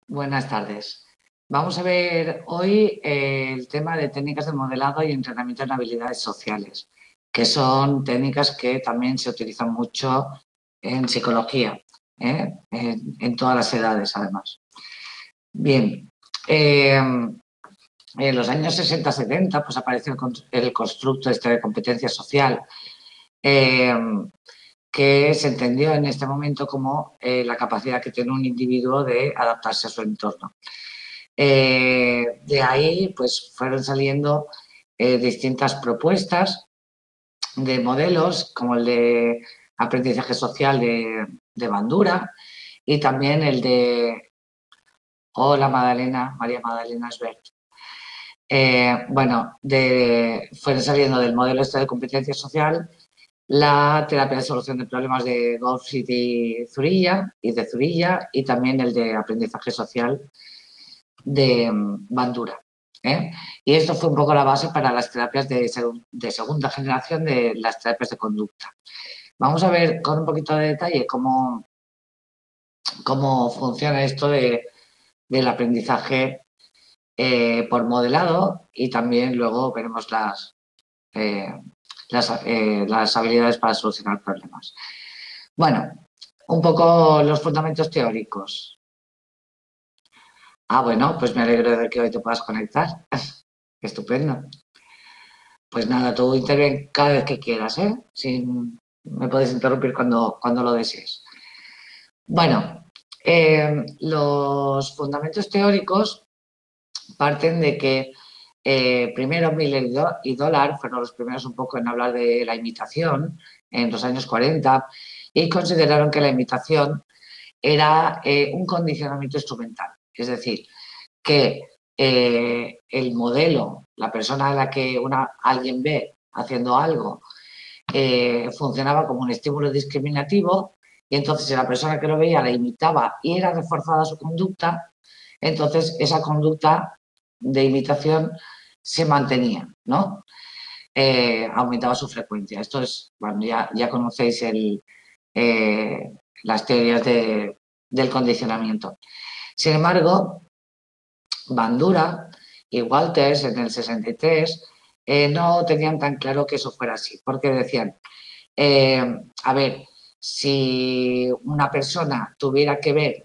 Buenas tardes. Vamos a ver hoy el tema de técnicas de modelado y entrenamiento en habilidades sociales, que son técnicas que también se utilizan mucho en psicología, en todas las edades además. Bien, en los años 60-70 pues apareció el constructo este de competencia social, eh, que se entendió en este momento como la capacidad que tiene un individuo de adaptarse a su entorno. De ahí pues fueron saliendo distintas propuestas de modelos, como el de aprendizaje social de Bandura y también el de Hola Magdalena, María Magdalena Esbert. Fueron saliendo del modelo este de competencia social la terapia de solución de problemas de Goldfield y de Zurilla y también el de aprendizaje social de Bandura. Y esto fue un poco la base para las terapias de segunda generación de las terapias de conducta. Vamos a ver con un poquito de detalle cómo funciona esto del aprendizaje por modelado y también luego veremos las habilidades para solucionar problemas. Bueno, un poco los fundamentos teóricos. Bueno, pues me alegro de que hoy te puedas conectar. Estupendo. Pues nada, tú interven cada vez que quieras, ¿eh? Me puedes interrumpir cuando lo desees. Bueno, los fundamentos parten de que primero Miller y Dollar fueron los primeros un poco en hablar de la imitación en los años 40 y consideraron que la imitación era un condicionamiento instrumental. Es decir, que el modelo, la persona a la que alguien ve haciendo algo, funcionaba como un estímulo discriminativo y entonces si la persona que lo veía la imitaba y era reforzada su conducta, entonces esa conducta de imitación se mantenía, ¿no? Aumentaba su frecuencia. Esto es, bueno, ya conocéis las teorías del condicionamiento. Sin embargo, Bandura y Walters en el 63 no tenían tan claro que eso fuera así, porque decían, a ver, si una persona tuviera que ver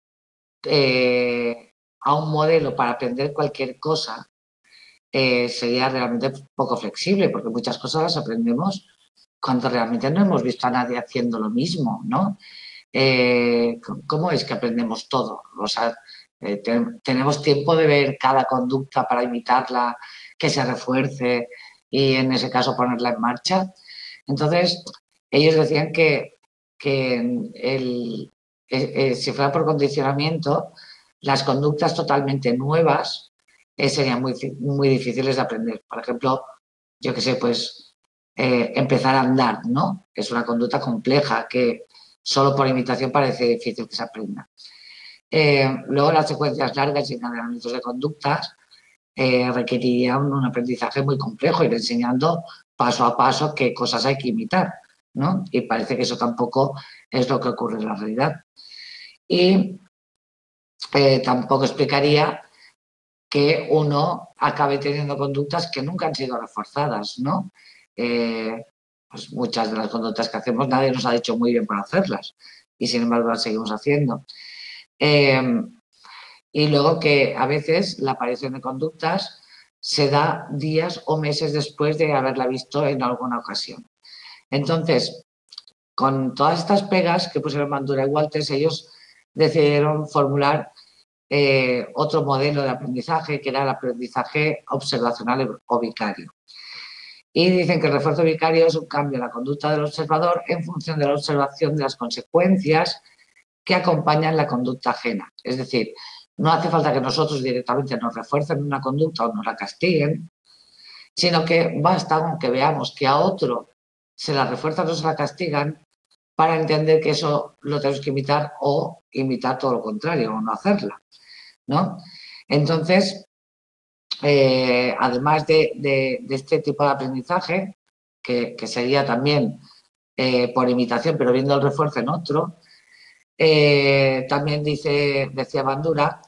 a un modelo para aprender cualquier cosa, sería realmente poco flexible, porque muchas cosas las aprendemos cuando realmente no hemos visto a nadie haciendo lo mismo, ¿no? ¿Cómo es que aprendemos todo? O sea, tenemos tiempo de ver cada conducta para imitarla, que se refuerce y en ese caso ponerla en marcha. Entonces, ellos decían que si fuera por condicionamiento, las conductas totalmente nuevas serían muy difíciles de aprender. Por ejemplo, yo qué sé, pues empezar a andar, ¿no? Es una conducta compleja que solo por imitación parece difícil que se aprenda. Luego las secuencias largas y encadenamientos de conductas requerirían un aprendizaje muy complejo, ir enseñando paso a paso qué cosas hay que imitar, ¿no? Y parece que eso tampoco es lo que ocurre en la realidad. Y tampoco explicaría que uno acabe teniendo conductas que nunca han sido reforzadas, ¿no? Pues muchas de las conductas que hacemos nadie nos ha dicho muy bien para hacerlas y sin embargo las seguimos haciendo. Y luego que a veces la aparición de conductas se da días o meses después de haberla visto en alguna ocasión. Entonces, con todas estas pegas que pusieron Bandura y Walters, ellos decidieron formular otro modelo de aprendizaje, que era el aprendizaje observacional o vicario. Y dicen que el refuerzo vicario es un cambio en la conducta del observador en función de la observación de las consecuencias que acompañan la conducta ajena. Es decir, no hace falta que nosotros directamente nos refuercen una conducta o nos la castiguen, sino que basta con que veamos que a otro se la refuerzan o se la castigan para entender que eso lo tenemos que imitar o imitar todo lo contrario o no hacerla, ¿no? Entonces, además de este tipo de aprendizaje, que sería también por imitación, pero viendo el refuerzo en otro, también decía Bandura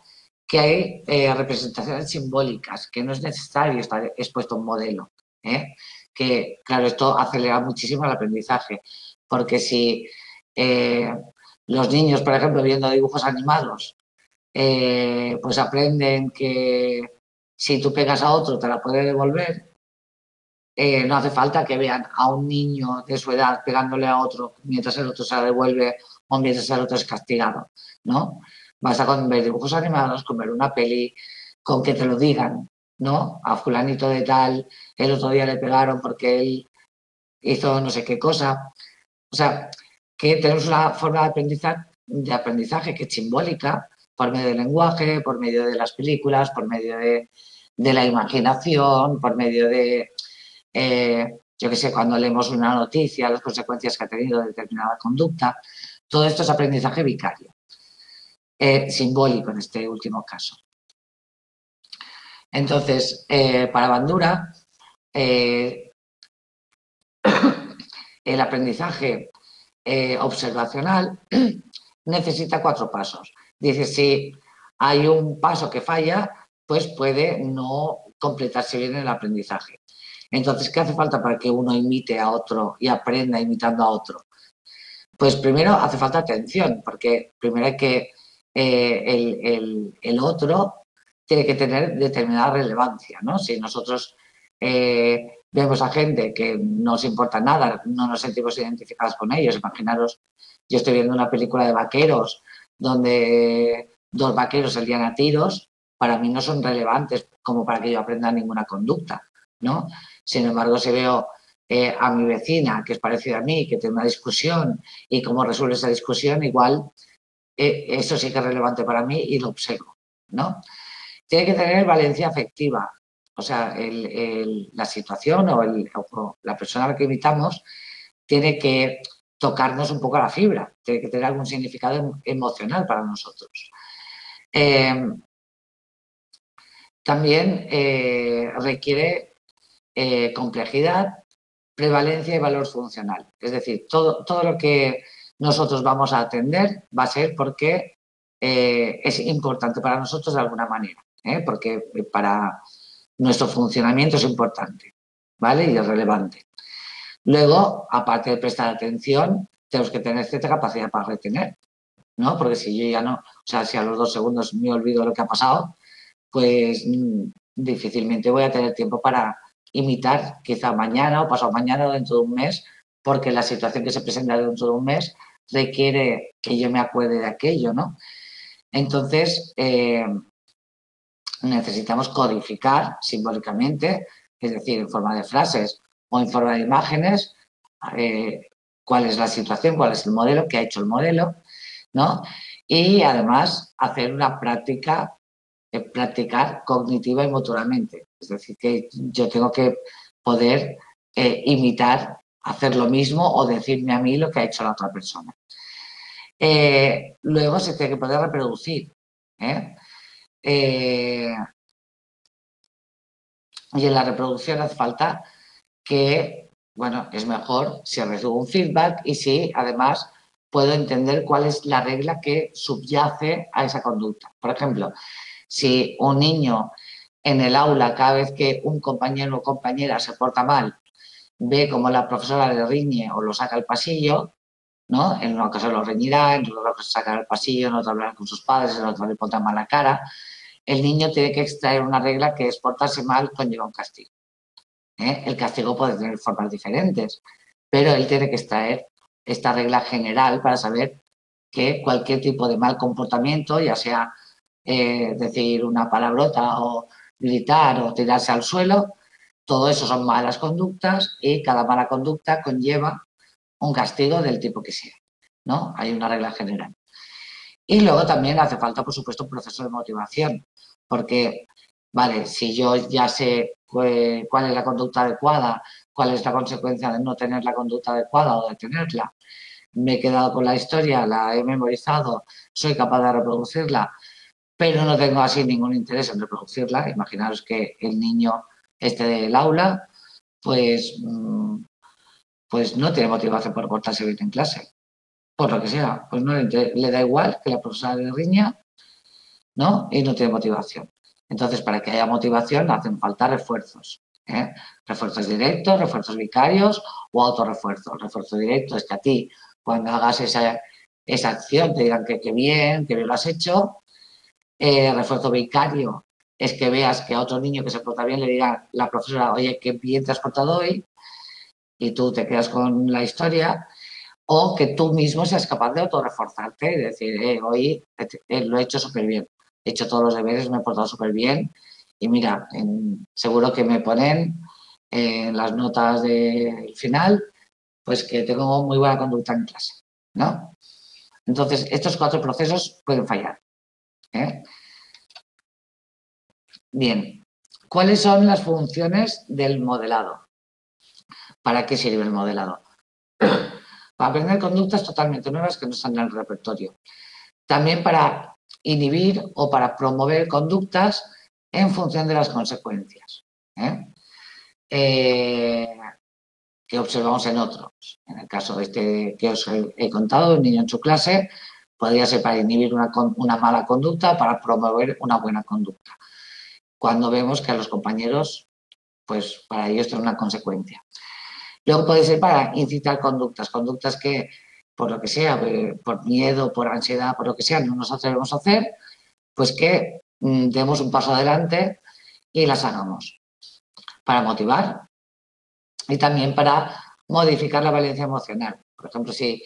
que hay representaciones simbólicas, que no es necesario estar expuesto a un modelo. Que, claro, esto acelera muchísimo el aprendizaje, porque si los niños, por ejemplo, viendo dibujos animados, pues aprenden que si tú pegas a otro te la puede devolver, no hace falta que vean a un niño de su edad pegándole a otro mientras el otro se la devuelve o mientras el otro es castigado, ¿no? Basta con ver dibujos animados, con ver una peli, con que te lo digan, ¿no? A fulanito de tal, el otro día le pegaron porque él hizo no sé qué cosa. O sea, que tenemos una forma de aprendizaje que es simbólica, por medio del lenguaje, por medio de las películas, por medio de la imaginación, por medio de, yo qué sé, cuando leemos una noticia, las consecuencias que ha tenido determinada conducta. Todo esto es aprendizaje vicario, simbólico en este último caso. Entonces, para Bandura, el aprendizaje observacional necesita 4 pasos. Dice, si hay un paso que falla, pues puede no completarse bien el aprendizaje. Entonces, ¿qué hace falta para que uno imite a otro y aprenda imitando a otro? Pues primero hace falta atención, porque primero hay que el otro tiene que tener determinada relevancia, ¿no? Si nosotros vemos a gente que no nos importa nada, no nos sentimos identificados con ellos, imaginaros, yo estoy viendo una película de vaqueros donde 2 vaqueros se lían a tiros, para mí no son relevantes como para que yo aprenda ninguna conducta, ¿no? Sin embargo, si veo a mi vecina, que es parecida a mí, que tiene una discusión y cómo resuelve esa discusión, igual eso sí que es relevante para mí y lo observo, ¿no? Tiene que tener valencia afectiva, o sea, la situación o la persona a la que imitamos tiene que tocarnos un poco a la fibra, tiene que tener algún significado emocional para nosotros. También requiere complejidad, prevalencia y valor funcional. Es decir, todo lo que nosotros vamos a atender va a ser porque es importante para nosotros de alguna manera, porque para nuestro funcionamiento es importante, ¿vale? Y es relevante. Luego, aparte de prestar atención, tenemos que tener cierta capacidad para retener, ¿no? Porque si yo ya no, o sea, si a los 2 segundos me olvido lo que ha pasado, pues difícilmente voy a tener tiempo para imitar quizá mañana o pasado mañana o dentro de un mes, porque la situación que se presenta dentro de un mes requiere que yo me acuerde de aquello, ¿no? Entonces, necesitamos codificar simbólicamente, es decir, en forma de frases o en forma de imágenes, cuál es la situación, cuál es el modelo, qué ha hecho el modelo, ¿no? Y además hacer una práctica, practicar cognitiva y motoramente. Es decir, que yo tengo que poder imitar, hacer lo mismo o decirme a mí lo que ha hecho la otra persona. Luego se tiene que poder reproducir. Y en la reproducción hace falta que, bueno, es mejor si recibo un feedback y si además puedo entender cuál es la regla que subyace a esa conducta. Por ejemplo, si un niño en el aula, cada vez que un compañero o compañera se porta mal, ve cómo la profesora le riñe o lo saca al pasillo, ¿no? En una ocasión lo reñirá, en otra ocasión sacará al pasillo, en otra hablará con sus padres, en otra le pondrá mala cara. El niño tiene que extraer una regla que es portarse mal conlleva un castigo. El castigo puede tener formas diferentes, pero él tiene que extraer esta regla general para saber que cualquier tipo de mal comportamiento, ya sea decir una palabrota o gritar o tirarse al suelo, todo eso son malas conductas y cada mala conducta conlleva un castigo del tipo que sea, ¿no? Hay una regla general. Y luego también hace falta, por supuesto, un proceso de motivación, porque, vale, si yo ya sé cuál es la conducta adecuada, cuál es la consecuencia de no tener la conducta adecuada o de tenerla, me he quedado con la historia, la he memorizado, soy capaz de reproducirla, pero no tengo así ningún interés en reproducirla. Imaginaros que el niño este del aula, pues, pues no tiene motivación por portarse bien en clase, por lo que sea, pues no le da igual que la profesora le riña, ¿no? Y no tiene motivación. Entonces, para que haya motivación hacen falta refuerzos. Refuerzos directos, refuerzos vicarios o autorrefuerzos. Refuerzo directo es que a ti, cuando hagas esa acción, te digan que bien lo has hecho. Refuerzo vicario es que veas que a otro niño que se porta bien le diga la profesora, oye, qué bien te has portado hoy, y tú te quedas con la historia. O que tú mismo seas capaz de autorreforzarte y decir, hoy lo he hecho súper bien, he hecho todos los deberes, me he portado súper bien y mira, seguro que me ponen en las notas del final, pues que tengo muy buena conducta en clase, ¿no? Entonces, estos 4 procesos pueden fallar. Bien, ¿cuáles son las funciones del modelado? ¿Para qué sirve el modelado? Para aprender conductas totalmente nuevas que no están en el repertorio. También para inhibir o para promover conductas en función de las consecuencias que observamos en otros. En el caso de este que os he contado, un niño en su clase, podría ser para inhibir una mala conducta o para promover una buena conducta. Cuando vemos que a los compañeros, pues para ellos tiene una consecuencia. Luego puede ser para incitar conductas que, por lo que sea, por miedo, por ansiedad, por lo que sea, no nos atrevemos a hacer, pues que demos un paso adelante y las hagamos. Para motivar y también para modificar la valencia emocional. Por ejemplo, si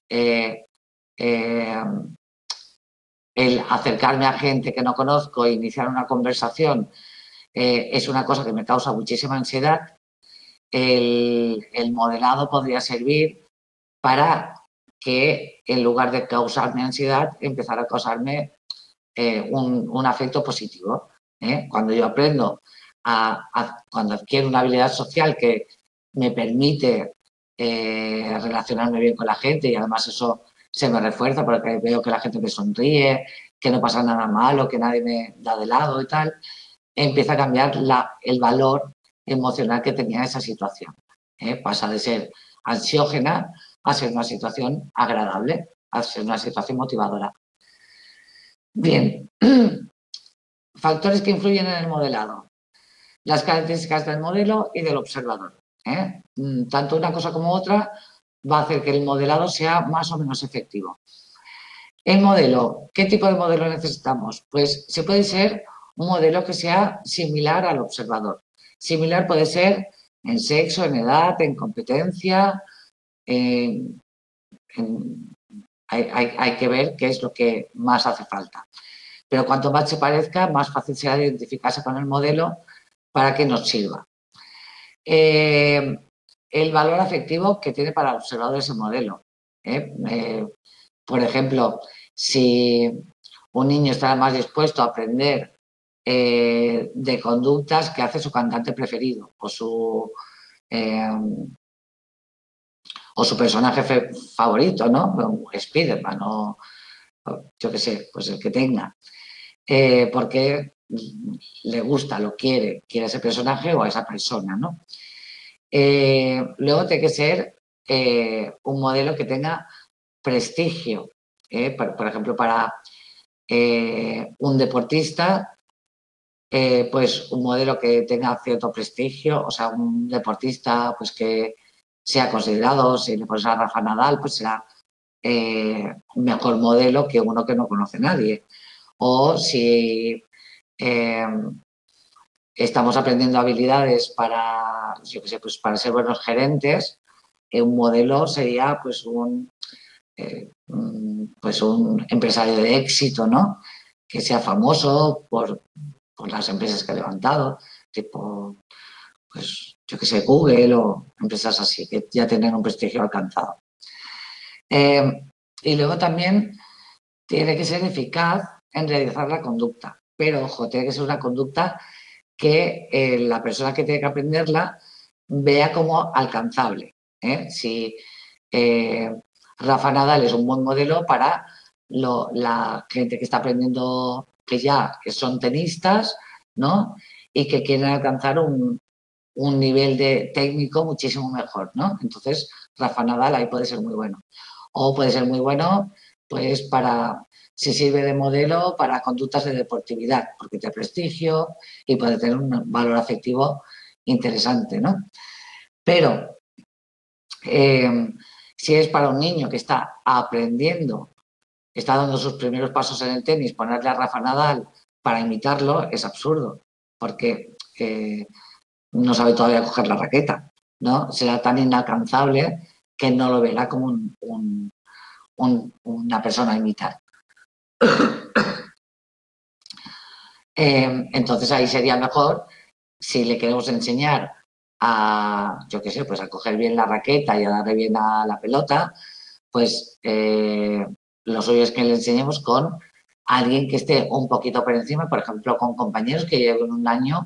el acercarme a gente que no conozco e iniciar una conversación es una cosa que me causa muchísima ansiedad, el modelado podría servir para que en lugar de causarme ansiedad, empezara a causarme un afecto positivo. Cuando yo aprendo, cuando adquiero una habilidad social que me permite relacionarme bien con la gente y además eso se me refuerza porque veo que la gente me sonríe, que no pasa nada malo, que nadie me da de lado y tal, empieza a cambiar el valor emocional que tenía esa situación. Pasa de ser ansiógena a ser una situación agradable, a ser una situación motivadora. Bien, factores que influyen en el modelado. Las características del modelo y del observador. Tanto una cosa como otra va a hacer que el modelado sea más o menos efectivo. El modelo, ¿qué tipo de modelo necesitamos? Pues se puede ser un modelo que sea similar al observador. Similar puede ser en sexo, en edad, en competencia. Hay que ver qué es lo que más hace falta. Pero cuanto más se parezca, más fácil será identificarse con el modelo para que nos sirva. El valor afectivo que tiene para el observador ese modelo. Por ejemplo, si un niño está más dispuesto a aprender de conductas que hace su cantante preferido o su personaje favorito, ¿no? Spiderman o yo qué sé, pues el que tenga. Porque le gusta, lo quiere a ese personaje o a esa persona, ¿no? Luego tiene que ser un modelo que tenga prestigio. Por ejemplo, para un deportista, pues un modelo que tenga cierto prestigio, o sea, un deportista pues que sea considerado, si le pones a Rafa Nadal, pues será un mejor modelo que uno que no conoce a nadie. O si estamos aprendiendo habilidades para, yo qué sé, pues para ser buenos gerentes, un modelo sería pues un empresario de éxito, ¿no? Que sea famoso por las empresas que ha levantado, tipo, pues yo qué sé, Google o empresas así, que ya tienen un prestigio alcanzado. Y luego también tiene que ser eficaz en realizar la conducta, pero ojo, tiene que ser una conducta que la persona que tiene que aprenderla vea como alcanzable. Si Rafa Nadal es un buen modelo para la gente que está aprendiendo, que ya son tenistas, ¿no? Y que quieren alcanzar un nivel de técnico muchísimo mejor, ¿no? Entonces, Rafa Nadal ahí puede ser muy bueno. O puede ser muy bueno, pues, para si sirve de modelo para conductas de deportividad, porque te prestigio y puede tener un valor afectivo interesante, ¿no? Pero si es para un niño que está aprendiendo, está dando sus primeros pasos en el tenis, ponerle a Rafa Nadal para imitarlo es absurdo, porque no sabe todavía coger la raqueta, ¿no? Será tan inalcanzable que no lo verá como una persona a imitar. Entonces ahí sería mejor, si le queremos enseñar a, yo qué sé, pues a coger bien la raqueta y a darle bien a la pelota, pues lo suyo es que le enseñemos con alguien que esté un poquito por encima, por ejemplo, con compañeros que lleven un año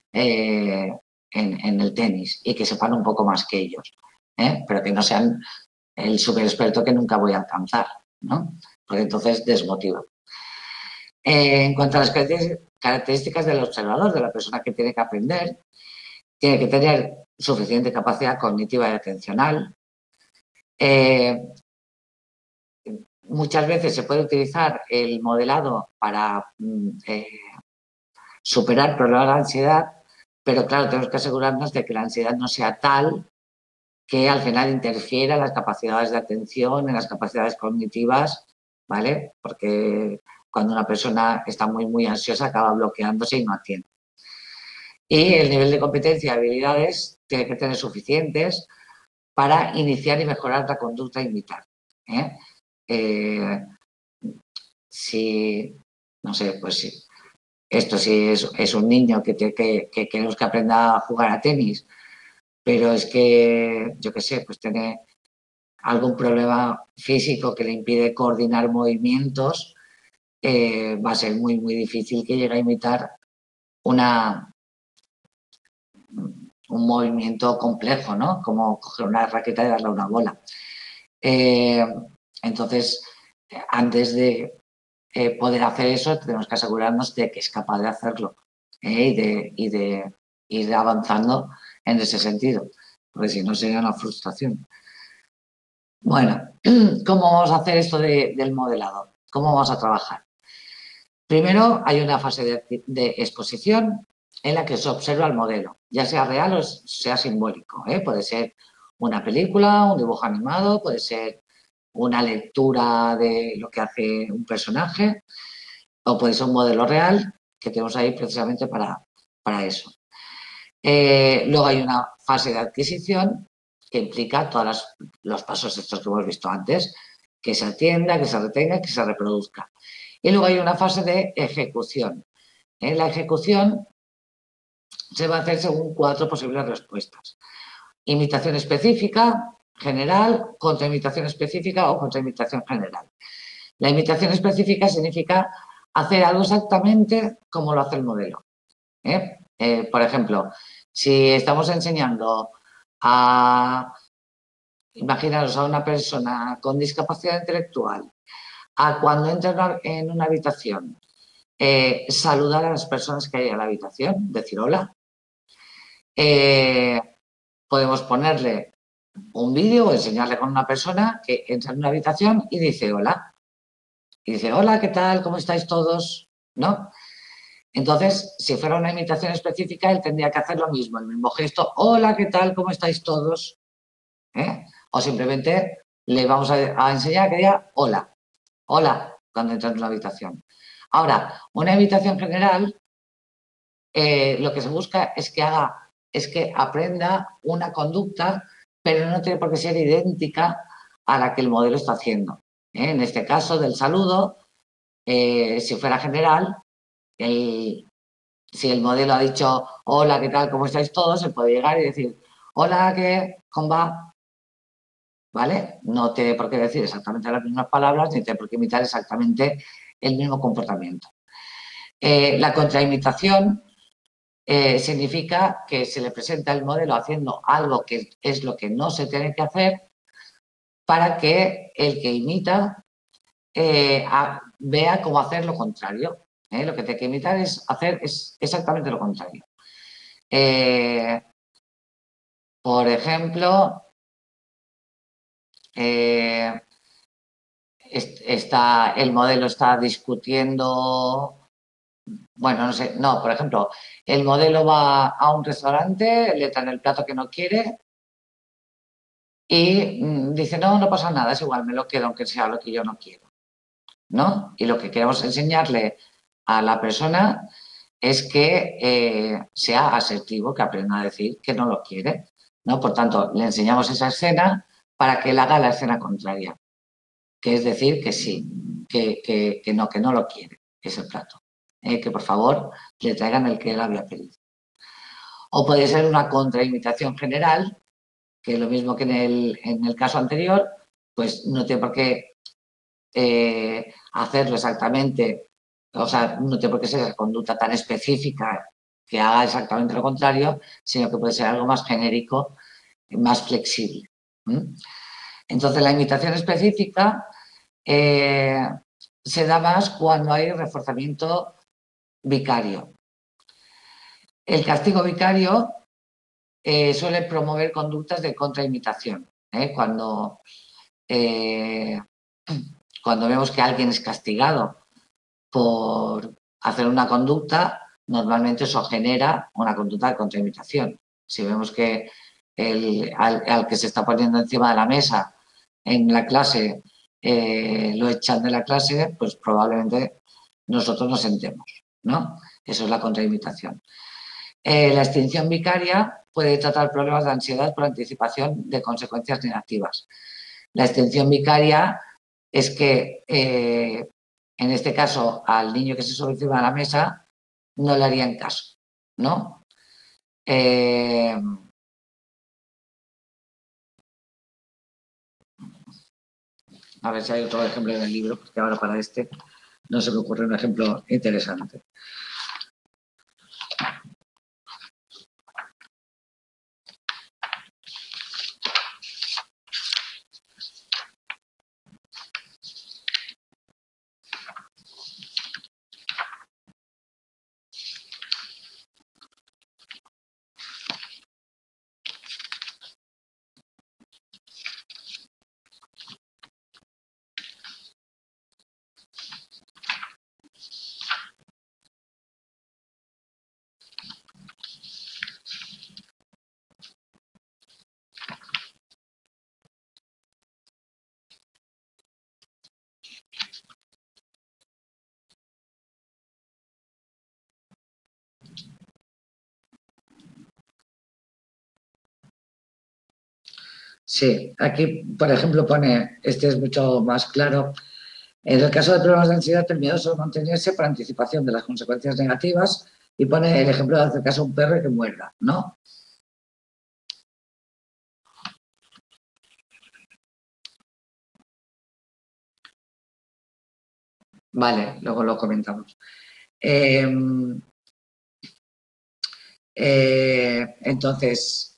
en el tenis y que sepan un poco más que ellos, pero que no sean el súper experto que nunca voy a alcanzar, ¿no? Porque entonces desmotiva. En cuanto a las características del observador, de la persona que tiene que aprender, tiene que tener suficiente capacidad cognitiva y atencional. Muchas veces se puede utilizar el modelado para superar problemas de ansiedad, pero claro, tenemos que asegurarnos de que la ansiedad no sea tal que al final interfiera en las capacidades de atención, en las capacidades cognitivas, ¿vale? Porque cuando una persona está muy, muy ansiosa acaba bloqueándose y no atiende. Y el nivel de competencia y habilidades tiene que tener suficientes para iniciar y mejorar la conducta a imitar. Si, no sé, pues si esto sí es un niño que queremos que aprenda a jugar a tenis, pero es que, yo qué sé, pues tiene algún problema físico que le impide coordinar movimientos, va a ser muy, muy difícil que llegue a imitar un movimiento complejo, ¿no? Como coger una raqueta y darle una bola. Entonces, antes de poder hacer eso, tenemos que asegurarnos de que es capaz de hacerlo y de ir avanzando en ese sentido, porque si no sería una frustración. Bueno, ¿cómo vamos a hacer esto del modelado? ¿Cómo vamos a trabajar? Primero hay una fase de exposición en la que se observa el modelo, ya sea real o sea simbólico. Puede ser una película, un dibujo animado, puede ser una lectura de lo que hace un personaje o puede ser un modelo real que tenemos ahí precisamente para eso. Luego hay una fase de adquisición que implica todos los pasos estos que hemos visto antes, que se atienda, que se retenga, que se reproduzca. Y luego hay una fase de ejecución. En la ejecución se va a hacer según 4 posibles respuestas. Imitación específica, general, contraimitación específica o contraimitación general. La imitación específica significa hacer algo exactamente como lo hace el modelo. Por ejemplo, si estamos enseñando imaginaros a una persona con discapacidad intelectual, a cuando entra en una habitación, saludar a las personas que hay en la habitación, decir hola. Podemos ponerle un vídeo o enseñarle con una persona que entra en una habitación y dice hola. Y dice, hola, ¿qué tal? ¿Cómo estáis todos? ¿No? Entonces, si fuera una imitación específica, él tendría que hacer lo mismo, el mismo gesto, hola, ¿qué tal? ¿Cómo estáis todos? O simplemente le vamos a enseñar que diga hola, hola, cuando entra en una habitación. Ahora, una imitación general, lo que se busca es que aprenda una conducta, pero no tiene por qué ser idéntica a la que el modelo está haciendo. En este caso del saludo, si fuera general, si el modelo ha dicho hola, ¿qué tal? ¿Cómo estáis todos? Se puede llegar y decir hola, ¿cómo va? ¿Vale? No tiene por qué decir exactamente las mismas palabras ni tiene por qué imitar exactamente el mismo comportamiento. La contraimitación significa que se le presenta el modelo haciendo algo que es lo que no se tiene que hacer para que el que imita vea cómo hacer lo contrario. Lo que tiene que imitar es hacer exactamente lo contrario. Por ejemplo, el modelo está discutiendo, bueno, no sé, no, por ejemplo, el modelo va a un restaurante, le traen el plato que no quiere y dice, no, no pasa nada, es igual, me lo quedo aunque sea lo que yo no quiero, ¿no? Y lo que queremos enseñarle a la persona es que sea asertivo, que aprenda a decir que no lo quiere, ¿no? Por tanto, le enseñamos esa escena para que él haga la escena contraria, que es decir que sí, que no lo quiere, ese plato. Que por favor le traigan el que él había pedido. O puede ser una contrainvitación general, que es lo mismo que en el caso anterior, pues no tiene por qué hacerlo exactamente, o sea, no tiene por qué ser esa conducta tan específica que haga exactamente lo contrario, sino que puede ser algo más genérico, más flexible. Entonces, la invitación específica se da más cuando hay reforzamiento vicario. El castigo vicario suele promover conductas de contraimitación. Cuando vemos que alguien es castigado por hacer una conducta, normalmente eso genera una conducta de contraimitación. Si vemos que al que se está poniendo encima de la mesa en la clase lo echan de la clase, pues probablemente nosotros nos sentemos, ¿no? Eso es la contraimitación. La extinción vicaria puede tratar problemas de ansiedad por anticipación de consecuencias negativas. La extinción vicaria es que, en este caso, al niño que se sube encima de la mesa no le harían caso, ¿no? A ver si hay otro ejemplo en el libro, porque ahora para este no se me ocurre un ejemplo interesante. Sí, aquí, por ejemplo, pone, este es mucho más claro. En el caso de problemas de ansiedad, el miedo suele mantenerse por anticipación de las consecuencias negativas y pone el ejemplo de hacer caso a un perro que muerda, ¿no? Vale, luego lo comentamos. Entonces,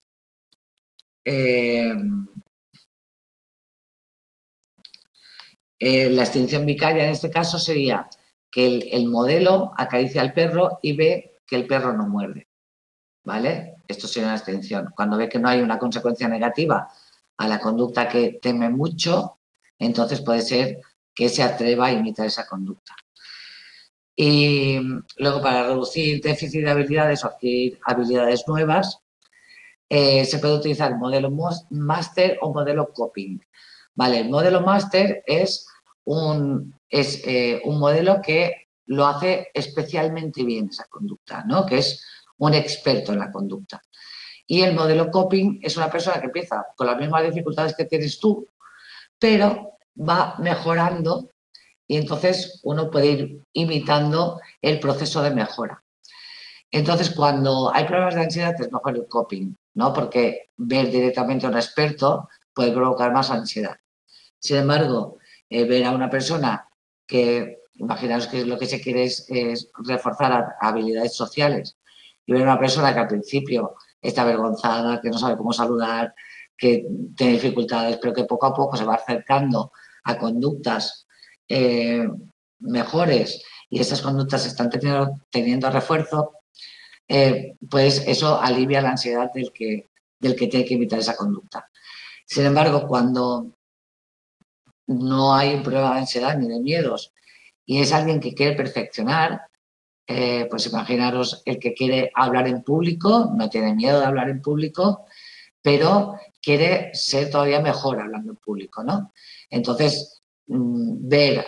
la extinción vicaria en este caso sería que el modelo acaricia al perro y ve que el perro no muerde, ¿vale? Esto sería una extinción. Cuando ve que no hay una consecuencia negativa a la conducta que teme mucho, entonces puede ser que se atreva a imitar esa conducta. Y luego, para reducir déficit de habilidades o adquirir habilidades nuevas, se puede utilizar el modelo máster o modelo coping. Vale, el modelo máster es un modelo que lo hace especialmente bien esa conducta, ¿no? Que es un experto en la conducta. Y el modelo coping es una persona que empieza con las mismas dificultades que tienes tú, pero va mejorando y entonces uno puede ir imitando el proceso de mejora. Entonces, cuando hay problemas de ansiedad es mejor el coping, ¿no? Porque ver directamente a un experto puede provocar más ansiedad. Sin embargo, ver a una persona que, imaginaos que lo que se quiere es reforzar habilidades sociales, y ver a una persona que al principio está avergonzada, que no sabe cómo saludar, que tiene dificultades, pero que poco a poco se va acercando a conductas mejores y esas conductas están teniendo refuerzo, pues eso alivia la ansiedad del que tiene que evitar esa conducta. Sin embargo, cuando no hay un problema de ansiedad ni de miedos y es alguien que quiere perfeccionar, pues imaginaros el que quiere hablar en público, no tiene miedo de hablar en público, pero quiere ser todavía mejor hablando en público, ¿no? Entonces, ver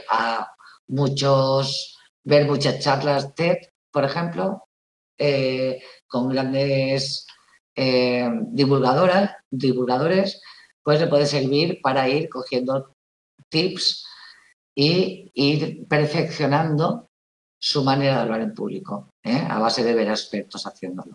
muchas charlas TED, por ejemplo, con grandes divulgadores, pues le puede servir para ir cogiendo tips y ir perfeccionando su manera de hablar en público, a base de ver a expertos haciéndolo.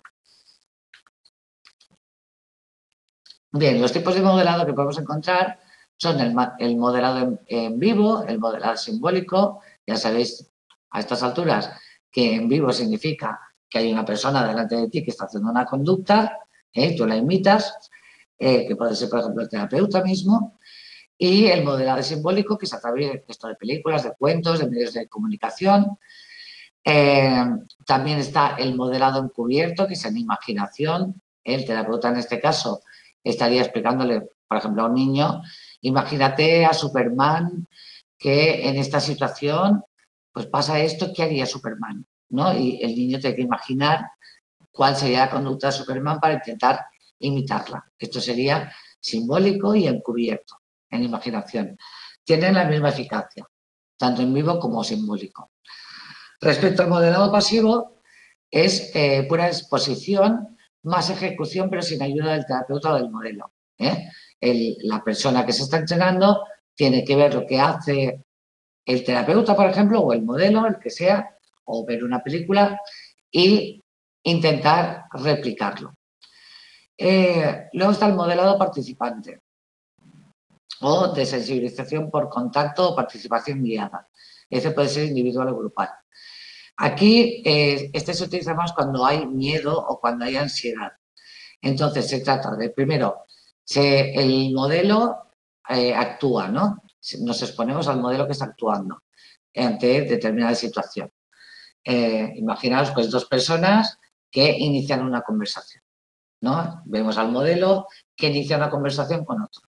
Bien, los tipos de modelado que podemos encontrar son el modelado en vivo, el modelado simbólico. Ya sabéis a estas alturas que en vivo significa que hay una persona delante de ti que está haciendo una conducta, tú la imitas, que puede ser, por ejemplo, el terapeuta mismo, y el modelado simbólico, que es a través de películas, de cuentos, de medios de comunicación. También está el modelado encubierto, que es en imaginación. El terapeuta, en este caso, estaría explicándole, por ejemplo, a un niño, imagínate a Superman que en esta situación pues pasa esto, ¿qué haría Superman? ¿No? Y el niño tiene que imaginar cuál sería la conducta de Superman para intentar imitarla. Esto sería simbólico y encubierto, en imaginación. Tienen la misma eficacia, tanto en vivo como simbólico. Respecto al modelado pasivo, es pura exposición más ejecución, pero sin ayuda del terapeuta o del modelo. La persona que se está entrenando tiene que ver lo que hace el terapeuta, por ejemplo, o el modelo, el que sea, o ver una película y intentar replicarlo. Luego está el modelado participante o de sensibilización por contacto o participación guiada. Ese puede ser individual o grupal. Aquí, este se utiliza más cuando hay miedo o cuando hay ansiedad. Entonces, se trata de, primero, el modelo actúa, ¿no? Nos exponemos al modelo que está actuando ante determinada situación. Imaginaos, pues, dos personas que inician una conversación, ¿no? Vemos al modelo que inicia una conversación con otro.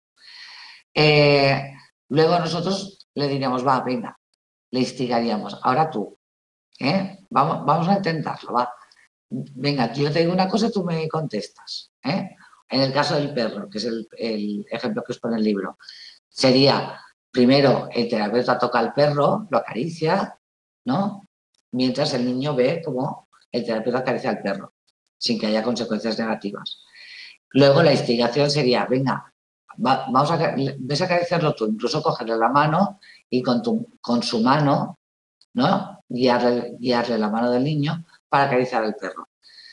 Luego nosotros le diríamos, va, venga, le instigaríamos, ahora tú, vamos a intentarlo, va. Venga, yo te digo una cosa y tú me contestas. En el caso del perro, que es el ejemplo que os pone el libro, sería, primero, el terapeuta toca al perro, lo acaricia, ¿no? Mientras el niño ve cómo el terapeuta acaricia al perro, sin que haya consecuencias negativas. Luego, la instigación sería, venga, ves a acariciarlo tú, incluso cogerle la mano y con su mano, ¿no? Guiarle la mano del niño para acariciar al perro.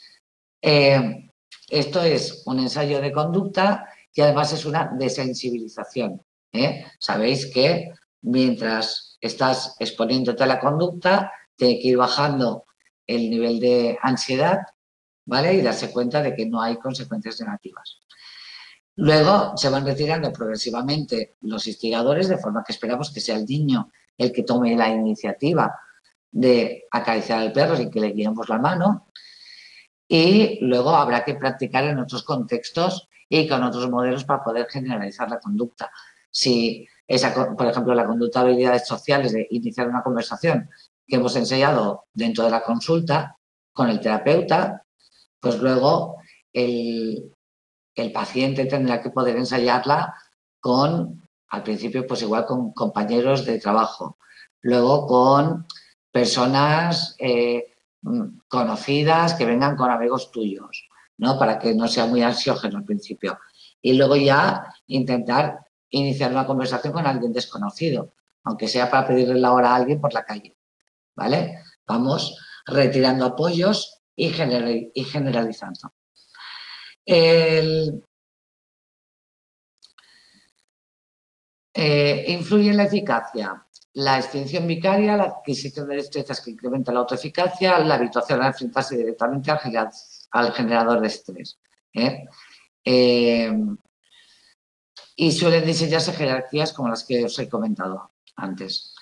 Esto es un ensayo de conducta y además es una desensibilización. Sabéis que mientras estás exponiéndote a la conducta, tiene que ir bajando el nivel de ansiedad, ¿vale? Y darse cuenta de que no hay consecuencias negativas. Luego se van retirando progresivamente los instigadores, de forma que esperamos que sea el niño el que tome la iniciativa de acariciar al perro sin que le guiemos la mano. Y luego habrá que practicar en otros contextos y con otros modelos para poder generalizar la conducta. Si por ejemplo, la conducta de habilidades sociales de iniciar una conversación que hemos ensayado dentro de la consulta con el terapeuta, pues luego el paciente tendrá que poder ensayarla al principio, pues igual con compañeros de trabajo, luego con personas conocidas que vengan con amigos tuyos, ¿no? Para que no sea muy ansiógeno al principio. Y luego ya intentar iniciar una conversación con alguien desconocido, aunque sea para pedirle la hora a alguien por la calle, ¿vale? Vamos retirando apoyos y generalizando. Influye en la eficacia la extinción vicaria, la adquisición de destrezas que incrementan la autoeficacia, la habituación a enfrentarse directamente al generador de estrés. Y suelen diseñarse jerarquías como las que os he comentado antes.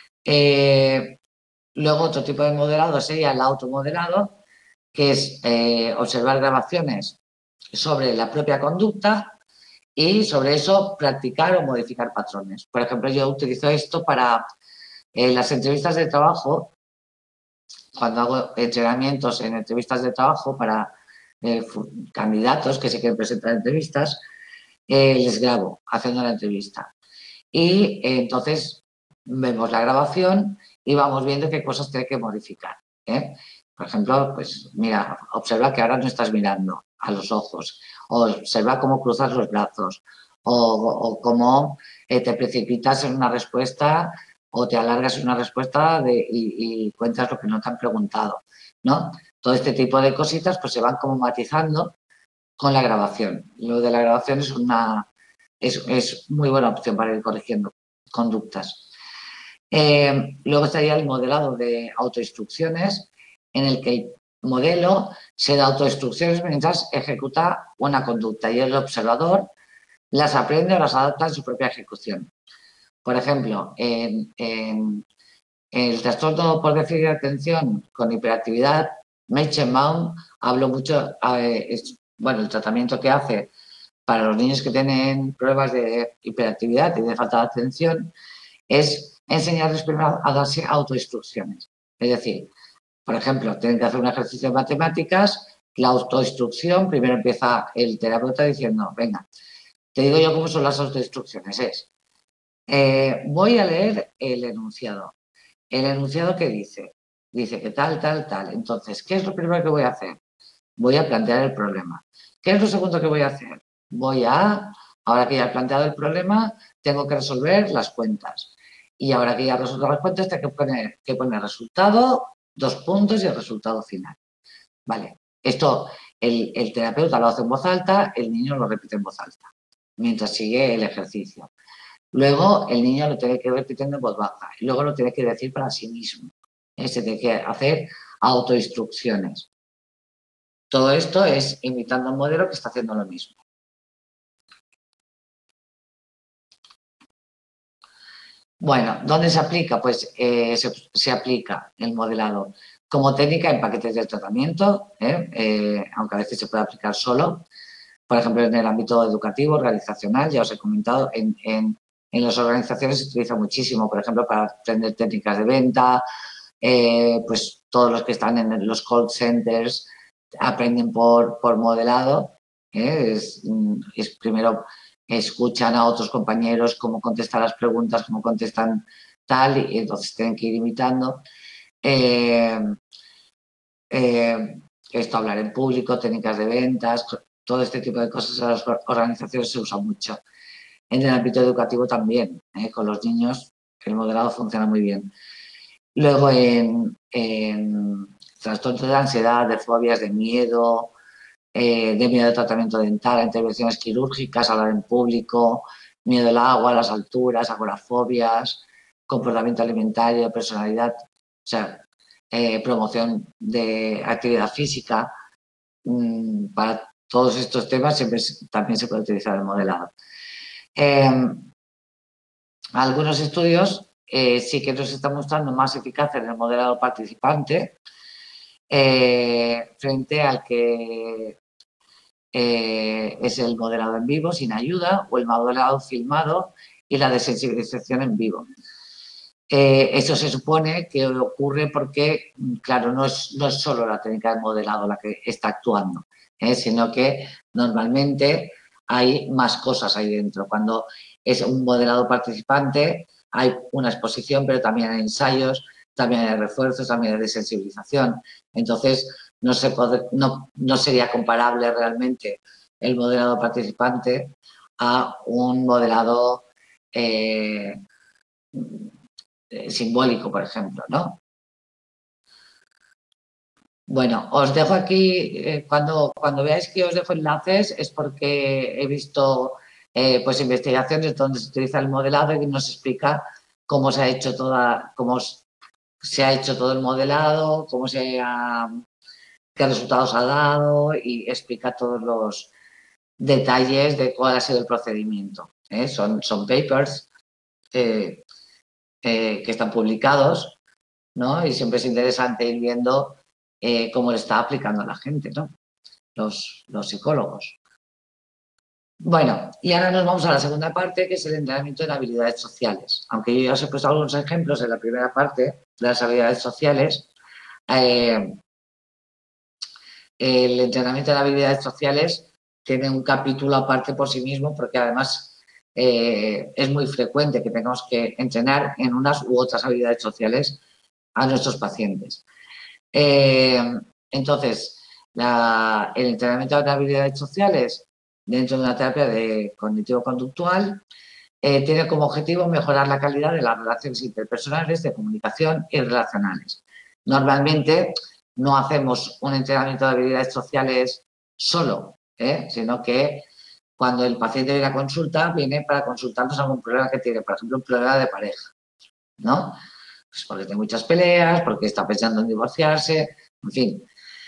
Luego, otro tipo de modelado sería el automodelado, que es observar grabaciones sobre la propia conducta y sobre eso practicar o modificar patrones. Por ejemplo, yo utilizo esto para las entrevistas de trabajo, cuando hago entrenamientos en entrevistas de trabajo para candidatos que se quieren presentar entrevistas, les grabo haciendo la entrevista. Y entonces vemos la grabación y vamos viendo qué cosas tiene que modificar. Por ejemplo, pues mira, observa que ahora no estás mirando a los ojos, o observa cómo cruzas los brazos, o cómo te precipitas en una respuesta o te alargas en una respuesta y cuentas lo que no te han preguntado, ¿no? Todo este tipo de cositas pues se van como matizando con la grabación. Lo de la grabación es muy buena opción para ir corrigiendo conductas. Luego estaría el modelado de autoinstrucciones, en el que el modelo se da autoinstrucciones mientras ejecuta una conducta y el observador las aprende o las adapta en su propia ejecución. Por ejemplo, en el trastorno por déficit de atención con hiperactividad, Meichenbaum habló mucho, el tratamiento que hace para los niños que tienen pruebas de hiperactividad y de falta de atención es enseñarles primero a darse autoinstrucciones. Es decir, por ejemplo, tienen que hacer un ejercicio de matemáticas, la autoinstrucción, primero empieza el terapeuta diciendo, venga, te digo yo cómo son las autoinstrucciones, voy a leer el enunciado. ¿El enunciado qué dice? Dice que tal, tal, tal. Entonces, ¿qué es lo primero que voy a hacer? Voy a plantear el problema. ¿Qué es lo segundo que voy a hacer? Ahora que ya he planteado el problema, tengo que resolver las cuentas. Y ahora que ya he resuelto las cuentas, tengo que poner resultado, 2 puntos y el resultado final. Vale. Esto el terapeuta lo hace en voz alta, el niño lo repite en voz alta, mientras sigue el ejercicio. Luego el niño lo tiene que ir repitiendo en voz baja y luego lo tiene que decir para sí mismo. Se tiene que hacer autoinstrucciones. Todo esto es imitando un modelo que está haciendo lo mismo. Bueno, ¿dónde se aplica? Pues se aplica el modelado como técnica en paquetes de tratamiento, aunque a veces se puede aplicar solo. Por ejemplo, en el ámbito educativo, organizacional, ya os he comentado, en las organizaciones se utiliza muchísimo, por ejemplo, para aprender técnicas de venta, pues todos los que están en los call centers aprenden por modelado. Primero escuchan a otros compañeros cómo contestan las preguntas, cómo contestan tal, y entonces tienen que ir imitando. Esto, hablar en público, técnicas de ventas, todo este tipo de cosas en las organizaciones se usa mucho. En el ámbito educativo también, con los niños el modelado funciona muy bien. Luego en trastornos de ansiedad, de fobias, de miedo de tratamiento dental, intervenciones quirúrgicas, hablar en público, miedo al agua, a las alturas, agorafobias, comportamiento alimentario, personalidad, o sea, promoción de actividad física. Para todos estos temas siempre también se puede utilizar el modelado. Algunos estudios sí que nos están mostrando más eficacia en el modelado participante frente al que es el modelado en vivo sin ayuda o el modelado filmado y la desensibilización en vivo. Eso se supone que ocurre porque, claro, no es solo la técnica de modelado la que está actuando, sino que normalmente hay más cosas ahí dentro. Cuando es un modelado participante hay una exposición, pero también hay ensayos, también hay refuerzos, también hay desensibilización. Entonces, no sería comparable realmente el modelado participante a un modelado simbólico, por ejemplo, ¿no? Bueno, os dejo aquí, cuando veáis que os dejo enlaces es porque he visto pues investigaciones donde se utiliza el modelado y nos explica cómo se ha hecho todo el modelado, qué resultados ha dado y explica todos los detalles de cuál ha sido el procedimiento. Son papers que están publicados, ¿no? Y siempre es interesante ir viendo cómo le está aplicando a la gente, ¿no? Los psicólogos. Bueno, y ahora nos vamos a la segunda parte, que es el entrenamiento en habilidades sociales. Aunque yo ya os he puesto algunos ejemplos en la primera parte de las habilidades sociales, eh, el entrenamiento en habilidades sociales tiene un capítulo aparte por sí mismo, porque además es muy frecuente que tengamos que entrenar en unas u otras habilidades sociales a nuestros pacientes. Entonces, el entrenamiento de habilidades sociales dentro de una terapia de cognitivo-conductual tiene como objetivo mejorar la calidad de las relaciones interpersonales, de comunicación y relacionales. Normalmente no hacemos un entrenamiento de habilidades sociales solo, sino que cuando el paciente viene a consulta, viene para consultarnos algún problema que tiene, por ejemplo, un problema de pareja, ¿no? Pues porque tiene muchas peleas, porque está pensando en divorciarse, en fin.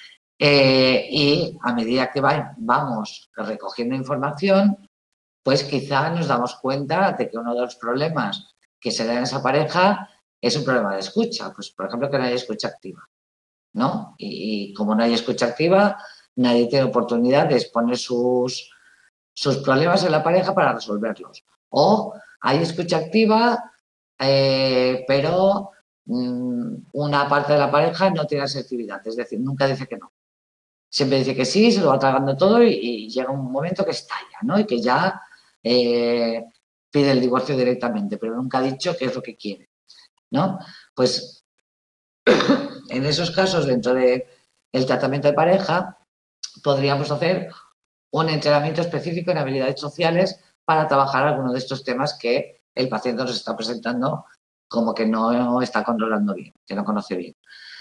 Y a medida que vamos recogiendo información, pues quizá nos damos cuenta de que uno de los problemas que se da en esa pareja es un problema de escucha. Pues, por ejemplo, que no hay escucha activa, ¿no? Y como no hay escucha activa, nadie tiene oportunidad de exponer sus problemas en la pareja para resolverlos. O hay escucha activa, pero una parte de la pareja no tiene asertividad, es decir, nunca dice que no. Siempre dice que sí, se lo va tragando todo y llega un momento que estalla, ¿no? Y que ya pide el divorcio directamente, pero nunca ha dicho qué es lo que quiere, ¿no? Pues en esos casos, dentro del tratamiento de pareja, podríamos hacer un entrenamiento específico en habilidades sociales para trabajar algunos de estos temas que el paciente nos está presentando como que no está controlando bien, que no conoce bien.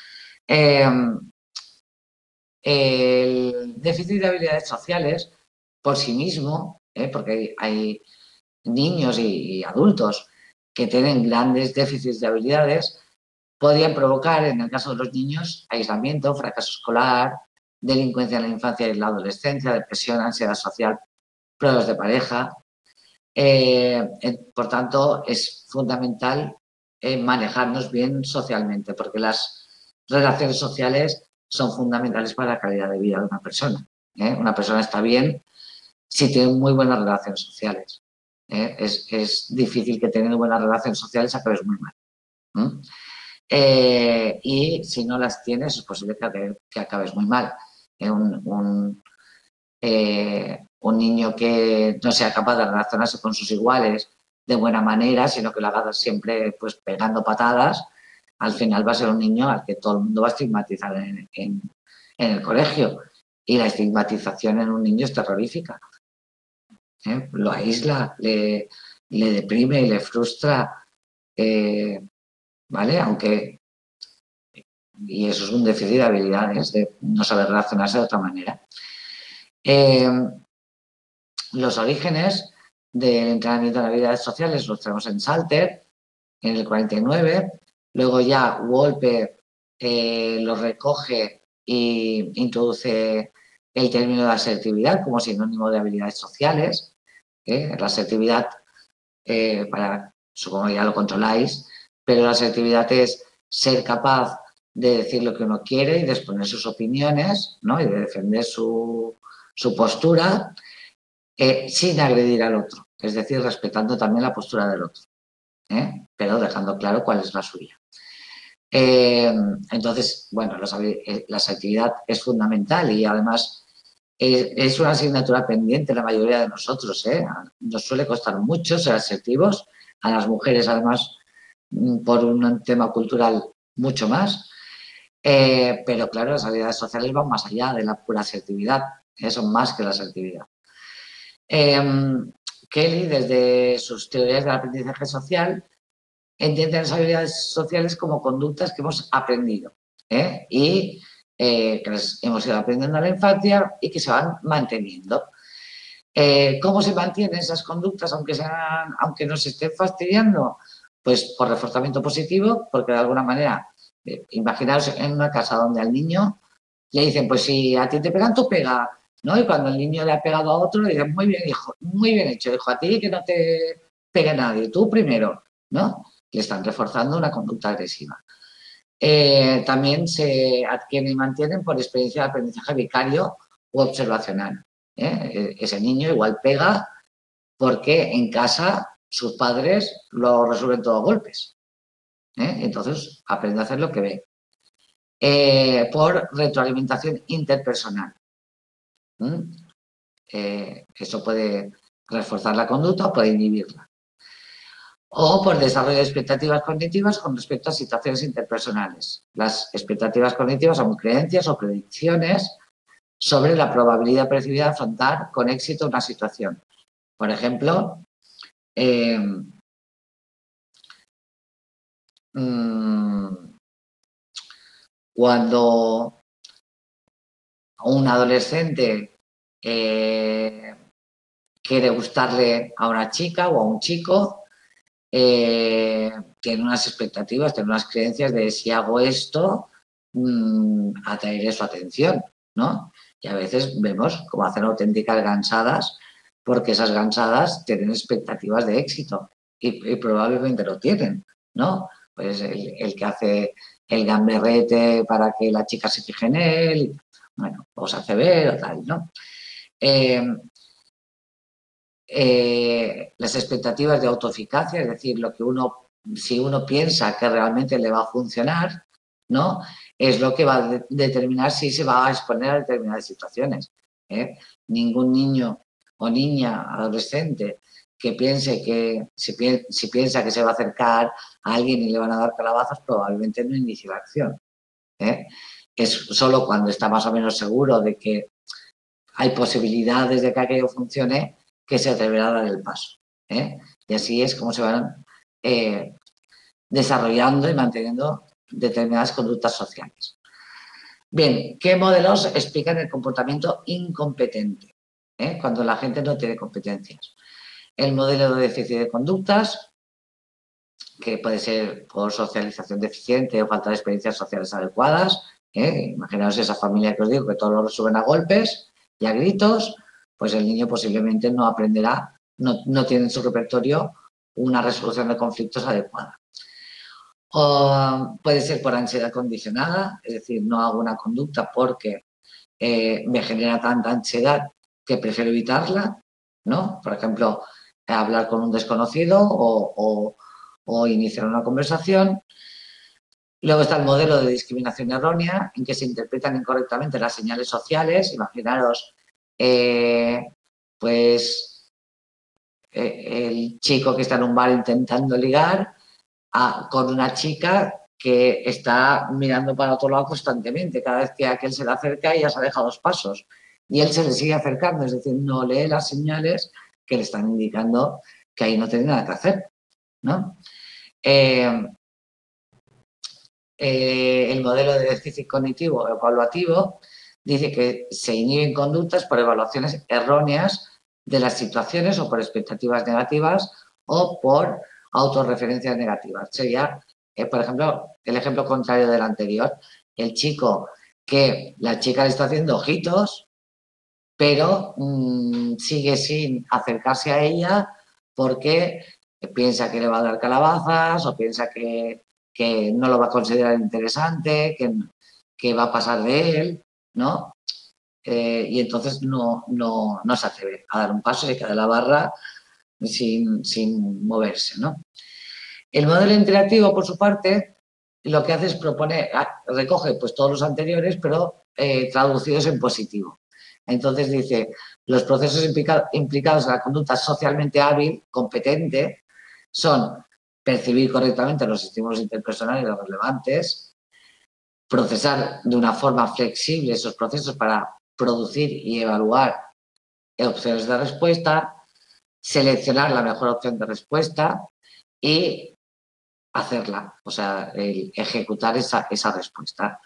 El déficit de habilidades sociales por sí mismo, porque hay niños y adultos que tienen grandes déficits de habilidades, podrían provocar, en el caso de los niños, aislamiento, fracaso escolar, delincuencia en la infancia y la adolescencia, depresión, ansiedad social, pruebas de pareja. Por tanto, es fundamental manejarnos bien socialmente, porque las relaciones sociales son fundamentales para la calidad de vida de una persona. Una persona está bien si tiene muy buenas relaciones sociales. Es difícil que teniendo buenas relaciones sociales acabes muy mal. Y si no las tienes, es posible que acabes muy mal. Un niño que no sea capaz de relacionarse con sus iguales de buena manera, sino que lo haga siempre pues, pegando patadas, al final va a ser un niño al que todo el mundo va a estigmatizar en el colegio. Y la estigmatización en un niño es terrorífica. Lo aísla, le deprime y le frustra, ¿vale? Aunque, y eso es un déficit de habilidades, de no saber relacionarse de otra manera. Los orígenes del entrenamiento de habilidades sociales los tenemos en Salter, en el 49. Luego ya Wolper los recoge e introduce el término de asertividad como sinónimo de habilidades sociales. La asertividad, supongo que ya lo controláis, pero la asertividad es ser capaz de decir lo que uno quiere y de exponer sus opiniones, ¿no? Y de defender su postura sin agredir al otro, es decir, respetando también la postura del otro, pero dejando claro cuál es la suya. Entonces, bueno, la asertividad es fundamental y además es una asignatura pendiente la mayoría de nosotros. Nos suele costar mucho ser asertivos, a las mujeres además por un tema cultural mucho más, pero claro, las habilidades sociales van más allá de la pura asertividad, son más que la asertividad. Kelly, desde sus teorías del aprendizaje social, entiende las habilidades sociales como conductas que hemos aprendido y que las hemos ido aprendiendo en la infancia y que se van manteniendo. ¿Cómo se mantienen esas conductas aunque nos estén fastidiando? Pues por reforzamiento positivo, porque de alguna manera, imaginaos en una casa donde al niño le dicen, pues si a ti te pegan, tú pega, ¿no? Y cuando el niño le ha pegado a otro, le dicen, muy bien, hijo, muy bien hecho, hijo, a ti que no te pegue nadie, tú primero, ¿no? Le están reforzando una conducta agresiva. También se adquieren y mantienen por experiencia de aprendizaje vicario u observacional. Ese niño igual pega porque en casa sus padres lo resuelven todo a golpes. Entonces aprende a hacer lo que ve. Por retroalimentación interpersonal. Eso puede reforzar la conducta o puede inhibirla. O por desarrollo de expectativas cognitivas con respecto a situaciones interpersonales. Las expectativas cognitivas son creencias o predicciones sobre la probabilidad percibida de afrontar con éxito una situación. Por ejemplo, cuando un adolescente quiere gustarle a una chica o a un chico, tiene unas expectativas, tiene unas creencias de si hago esto, atraeré su atención, ¿no? Y a veces vemos cómo hacen auténticas gansadas porque esas gansadas tienen expectativas de éxito y probablemente lo tienen, ¿no? Pues el que hace el gamberrete para que la chica se fije en él, bueno, os hace ver o tal, ¿no? Las expectativas de autoeficacia, es decir, lo que si uno piensa que realmente le va a funcionar, ¿no? Es lo que va a determinar si se va a exponer a determinadas situaciones. Ningún niño o niña, adolescente, que piense que si piensa que se va a acercar a alguien y le van a dar calabazas, probablemente no inicie la acción. Es solo cuando está más o menos seguro de que hay posibilidades de que aquello funcione que se atreverá a dar el paso. Y así es como se van desarrollando y manteniendo determinadas conductas sociales. Bien, ¿qué modelos explican el comportamiento incompetente? Cuando la gente no tiene competencias. El modelo de déficit de conductas, que puede ser por socialización deficiente o falta de experiencias sociales adecuadas. Imaginaos esa familia que os digo que todos lo resuelven a golpes y a gritos, pues el niño posiblemente no aprenderá, no tiene en su repertorio una resolución de conflictos adecuada. O puede ser por ansiedad condicionada, es decir, no hago una conducta porque me genera tanta ansiedad que prefiero evitarla, ¿no? Por ejemplo, hablar con un desconocido o iniciar una conversación. Luego está el modelo de discriminación errónea, en que se interpretan incorrectamente las señales sociales. Imaginaros, pues, el chico que está en un bar intentando ligar con una chica que está mirando para otro lado constantemente. Cada vez que aquel se le acerca, ella se aleja 2 pasos. Y él se le sigue acercando, es decir, no lee las señales que le están indicando que ahí no tiene nada que hacer, ¿no? El modelo de déficit cognitivo evaluativo dice que se inhiben conductas por evaluaciones erróneas de las situaciones o por expectativas negativas o por autorreferencias negativas. Sería, por ejemplo, el ejemplo contrario del anterior. El chico que la chica le está haciendo ojitos, pero sigue sin acercarse a ella porque piensa que le va a dar calabazas o piensa que no lo va a considerar interesante, que va a pasar de él, ¿no? Y entonces no se atreve a dar un paso y se queda en la barra sin moverse, ¿no? El modelo interactivo, por su parte, lo que hace es proponer, recoge pues todos los anteriores, pero traducidos en positivo. Entonces dice, los procesos implicados en la conducta socialmente hábil, competente, son percibir correctamente los estímulos interpersonales relevantes, procesar de una forma flexible esos procesos para producir y evaluar opciones de respuesta, seleccionar la mejor opción de respuesta y hacerla, o sea, ejecutar esa respuesta.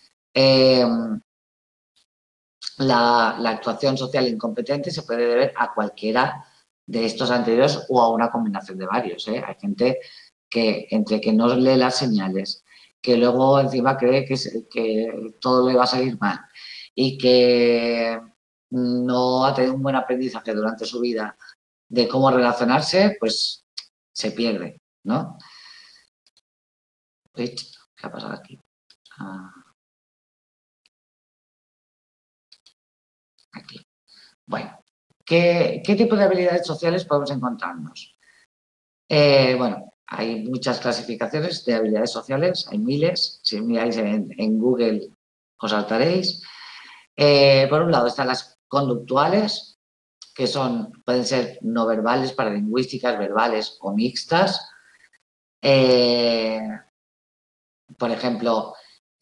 La actuación social incompetente se puede deber a cualquiera de estos anteriores o a una combinación de varios. Hay gente que entre que no lee las señales, que luego encima cree que todo le va a salir mal y que no ha tenido un buen aprendizaje durante su vida de cómo relacionarse, pues se pierde, ¿no? ¿Qué ha pasado aquí? Aquí. Bueno, ¿qué tipo de habilidades sociales podemos encontrarnos? Bueno, hay muchas clasificaciones de habilidades sociales, hay miles. Si miráis en Google os saltaréis. Por un lado están las conductuales, que pueden ser no verbales, paralingüísticas, verbales o mixtas. Por ejemplo,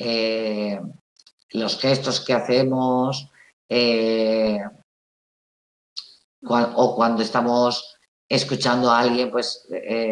los gestos que hacemos o cuando estamos escuchando a alguien, pues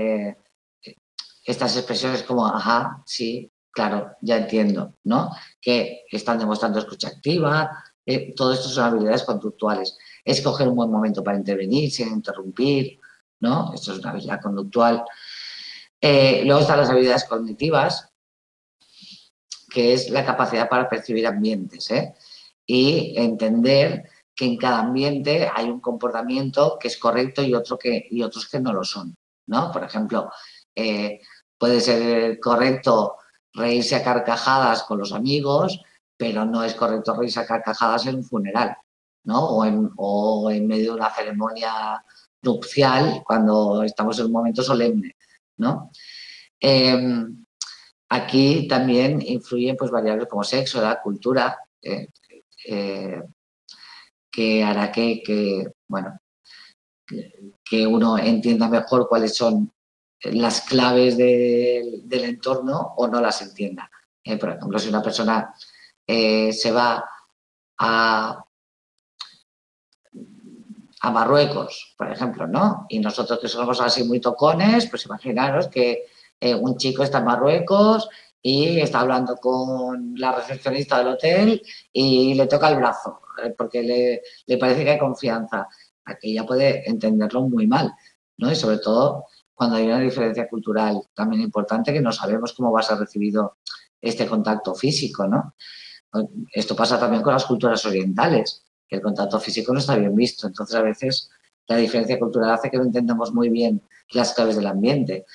estas expresiones como, ajá, sí, claro, ya entiendo, ¿no? Que están demostrando escucha activa, todo esto son habilidades conductuales. Escoger un buen momento para intervenir sin interrumpir, ¿no? Esto es una habilidad conductual. Luego están las habilidades cognitivas, que es la capacidad para percibir ambientes, y entender que en cada ambiente hay un comportamiento que es correcto y otros que no lo son, ¿no? Por ejemplo, puede ser correcto reírse a carcajadas con los amigos, pero no es correcto reírse a carcajadas en un funeral, ¿no? O en medio de una ceremonia nupcial cuando estamos en un momento solemne, ¿no? Aquí también influyen pues, variables como sexo, edad, cultura, que hará bueno, que uno entienda mejor cuáles son las claves del entorno o no las entienda. Por ejemplo, si una persona se va a Marruecos, por ejemplo, ¿no? Y nosotros que somos así muy tocones, pues imaginaros que un chico está en Marruecos y está hablando con la recepcionista del hotel y le toca el brazo, porque le parece que hay confianza. Aquí ya puede entenderlo muy mal, ¿no? Y sobre todo cuando hay una diferencia cultural también importante que no sabemos cómo va a ser recibido este contacto físico, ¿no? Esto pasa también con las culturas orientales, que el contacto físico no está bien visto. Entonces, a veces la diferencia cultural hace que no entendamos muy bien las claves del ambiente.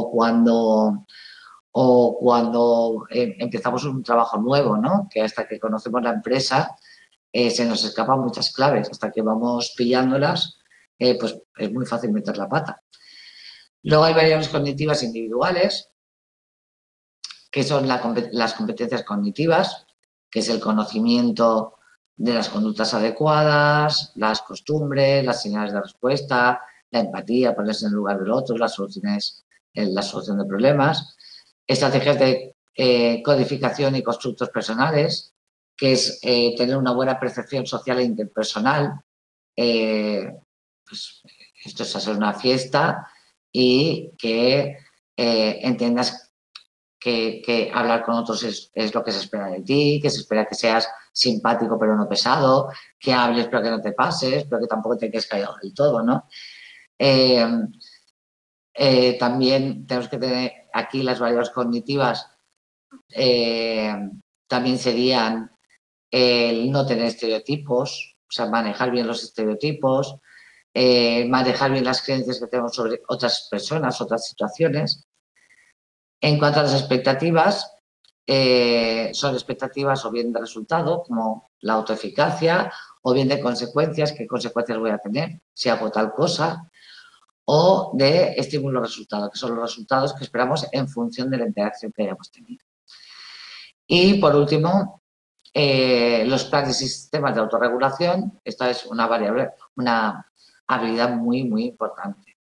O cuando empezamos un trabajo nuevo, ¿no? Que hasta que conocemos la empresa se nos escapan muchas claves. Hasta que vamos pillándolas, pues es muy fácil meter la pata. Luego hay variables cognitivas individuales, que son las competencias cognitivas, que es el conocimiento de las conductas adecuadas, las costumbres, las señales de respuesta, la empatía, ponerse en el lugar del otro, la solución de problemas, estrategias de codificación y constructos personales, que es tener una buena percepción social e interpersonal. Pues, esto es hacer una fiesta y que entiendas que hablar con otros es lo que se espera de ti, que se espera que seas simpático pero no pesado, que hables pero que no te pases, pero que tampoco te quedes callado del todo, ¿no? Eh, también tenemos que tener aquí las variables cognitivas, también serían el no tener estereotipos, o sea, manejar bien los estereotipos, manejar bien las creencias que tenemos sobre otras personas, otras situaciones. En cuanto a las expectativas, son expectativas o bien de resultado, como la autoeficacia, o bien de consecuencias, qué consecuencias voy a tener si hago tal cosa, o de estímulo-resultado, que son los resultados que esperamos en función de la interacción que hayamos tenido. Y por último, los planes y sistemas de autorregulación. Esta es una variable, una habilidad muy, muy importante.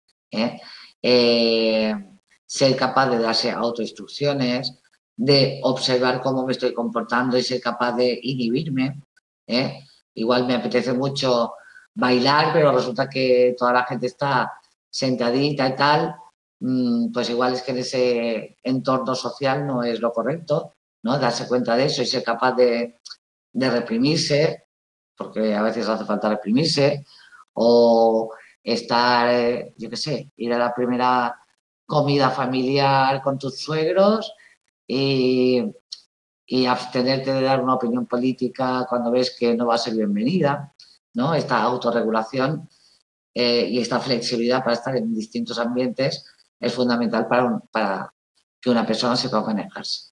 Ser capaz de darse autoinstrucciones, de observar cómo me estoy comportando y ser capaz de inhibirme. Igual me apetece mucho bailar, pero resulta que toda la gente está sentadita y tal, pues igual es que en ese entorno social no es lo correcto, ¿no? Darse cuenta de eso y ser capaz de reprimirse, porque a veces hace falta reprimirse, o estar, yo qué sé, ir a la primera comida familiar con tus suegros y, y abstenerte de dar una opinión política cuando ves que no va a ser bienvenida, ¿no? Esta autorregulación y esta flexibilidad para estar en distintos ambientes es fundamental para que una persona sepa manejarse.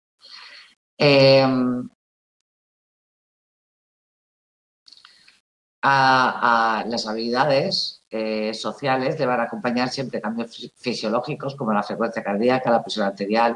A las habilidades sociales le van a acompañar siempre cambios fisiológicos como la frecuencia cardíaca, la presión arterial,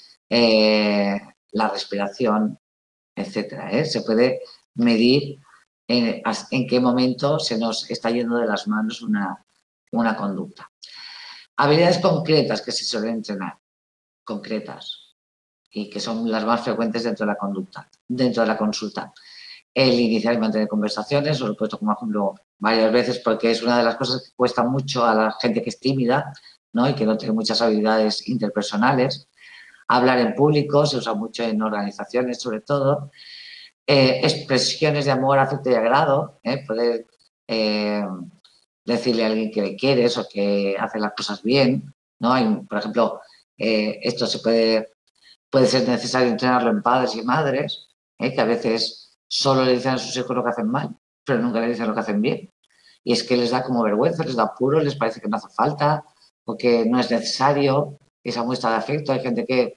la respiración, etcétera. Se puede medir en qué momento se nos está yendo de las manos una conducta. Habilidades concretas que se suelen entrenar, concretas, y que son las más frecuentes dentro de la conducta, dentro de la consulta. El iniciar y mantener conversaciones, os lo he puesto como ejemplo varias veces porque es una de las cosas que cuesta mucho a la gente que es tímida, ¿no? Y que no tiene muchas habilidades interpersonales. Hablar en público, se usa mucho en organizaciones sobre todo. Expresiones de amor, afecto y agrado, poder decirle a alguien que le quieres o que hace las cosas bien, ¿no? Hay, por ejemplo, esto puede ser necesario entrenarlo en padres y madres, que a veces solo le dicen a sus hijos lo que hacen mal, pero nunca le dicen lo que hacen bien. Y es que les da como vergüenza, les da apuro, les parece que no hace falta o que no es necesario esa muestra de afecto. Hay gente que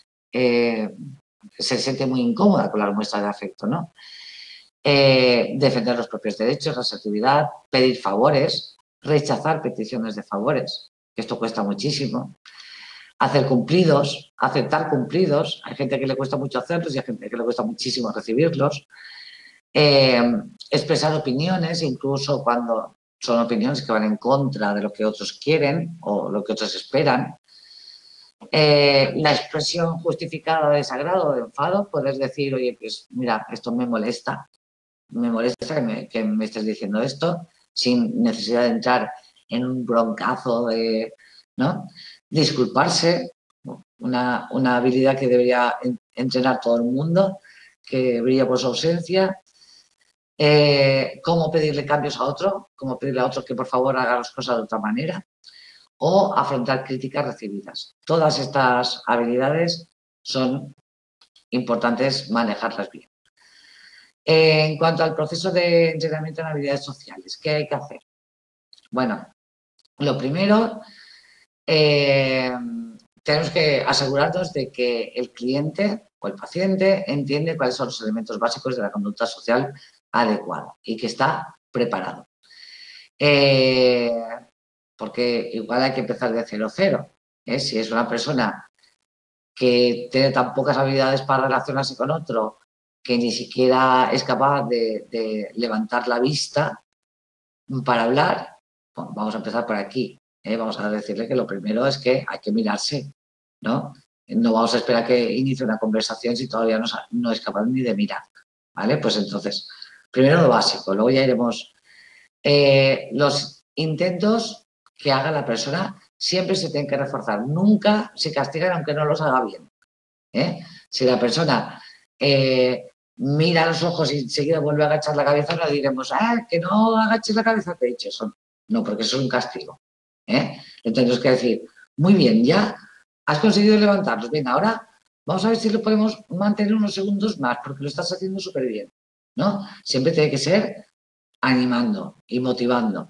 se siente muy incómoda con las muestras de afecto, ¿no? Defender los propios derechos, asertividad, pedir favores, rechazar peticiones de favores, que esto cuesta muchísimo, hacer cumplidos, aceptar cumplidos, hay gente que le cuesta mucho hacerlos y hay gente que le cuesta muchísimo recibirlos, expresar opiniones, incluso cuando son opiniones que van en contra de lo que otros quieren o lo que otros esperan. La expresión justificada de desagrado o de enfado, poder decir, oye, pues mira, esto me molesta que me estés diciendo esto, sin necesidad de entrar en un broncazo, ¿no? Disculparse, una habilidad que debería entrenar todo el mundo, que brilla por su ausencia. Cómo pedirle cambios a otro, cómo pedirle a otro que por favor haga las cosas de otra manera, o afrontar críticas recibidas. Todas estas habilidades son importantes manejarlas bien. En cuanto al proceso de entrenamiento en habilidades sociales, ¿qué hay que hacer? Bueno, lo primero, tenemos que asegurarnos de que el cliente o el paciente entiende cuáles son los elementos básicos de la conducta social adecuada y que está preparado. Porque igual hay que empezar de 0-0. Si es una persona que tiene tan pocas habilidades para relacionarse con otro que ni siquiera es capaz de levantar la vista para hablar, bueno, vamos a empezar por aquí. Vamos a decirle que lo primero es que hay que mirarse, ¿no? No vamos a esperar que inicie una conversación si todavía no es capaz ni de mirar, ¿vale? Pues entonces, primero lo básico, luego ya iremos. Los intentos que haga la persona siempre se tienen que reforzar, nunca se castigan aunque no los haga bien. Si la persona mira a los ojos y enseguida vuelve a agachar la cabeza, no diremos, que no agaches la cabeza, te he dicho eso. No, porque eso es un castigo. Entonces tenemos que decir, muy bien, ya has conseguido levantarlos. Bien, ahora vamos a ver si lo podemos mantener unos segundos más, porque lo estás haciendo súper bien, ¿no? Siempre tiene que ser animando y motivando.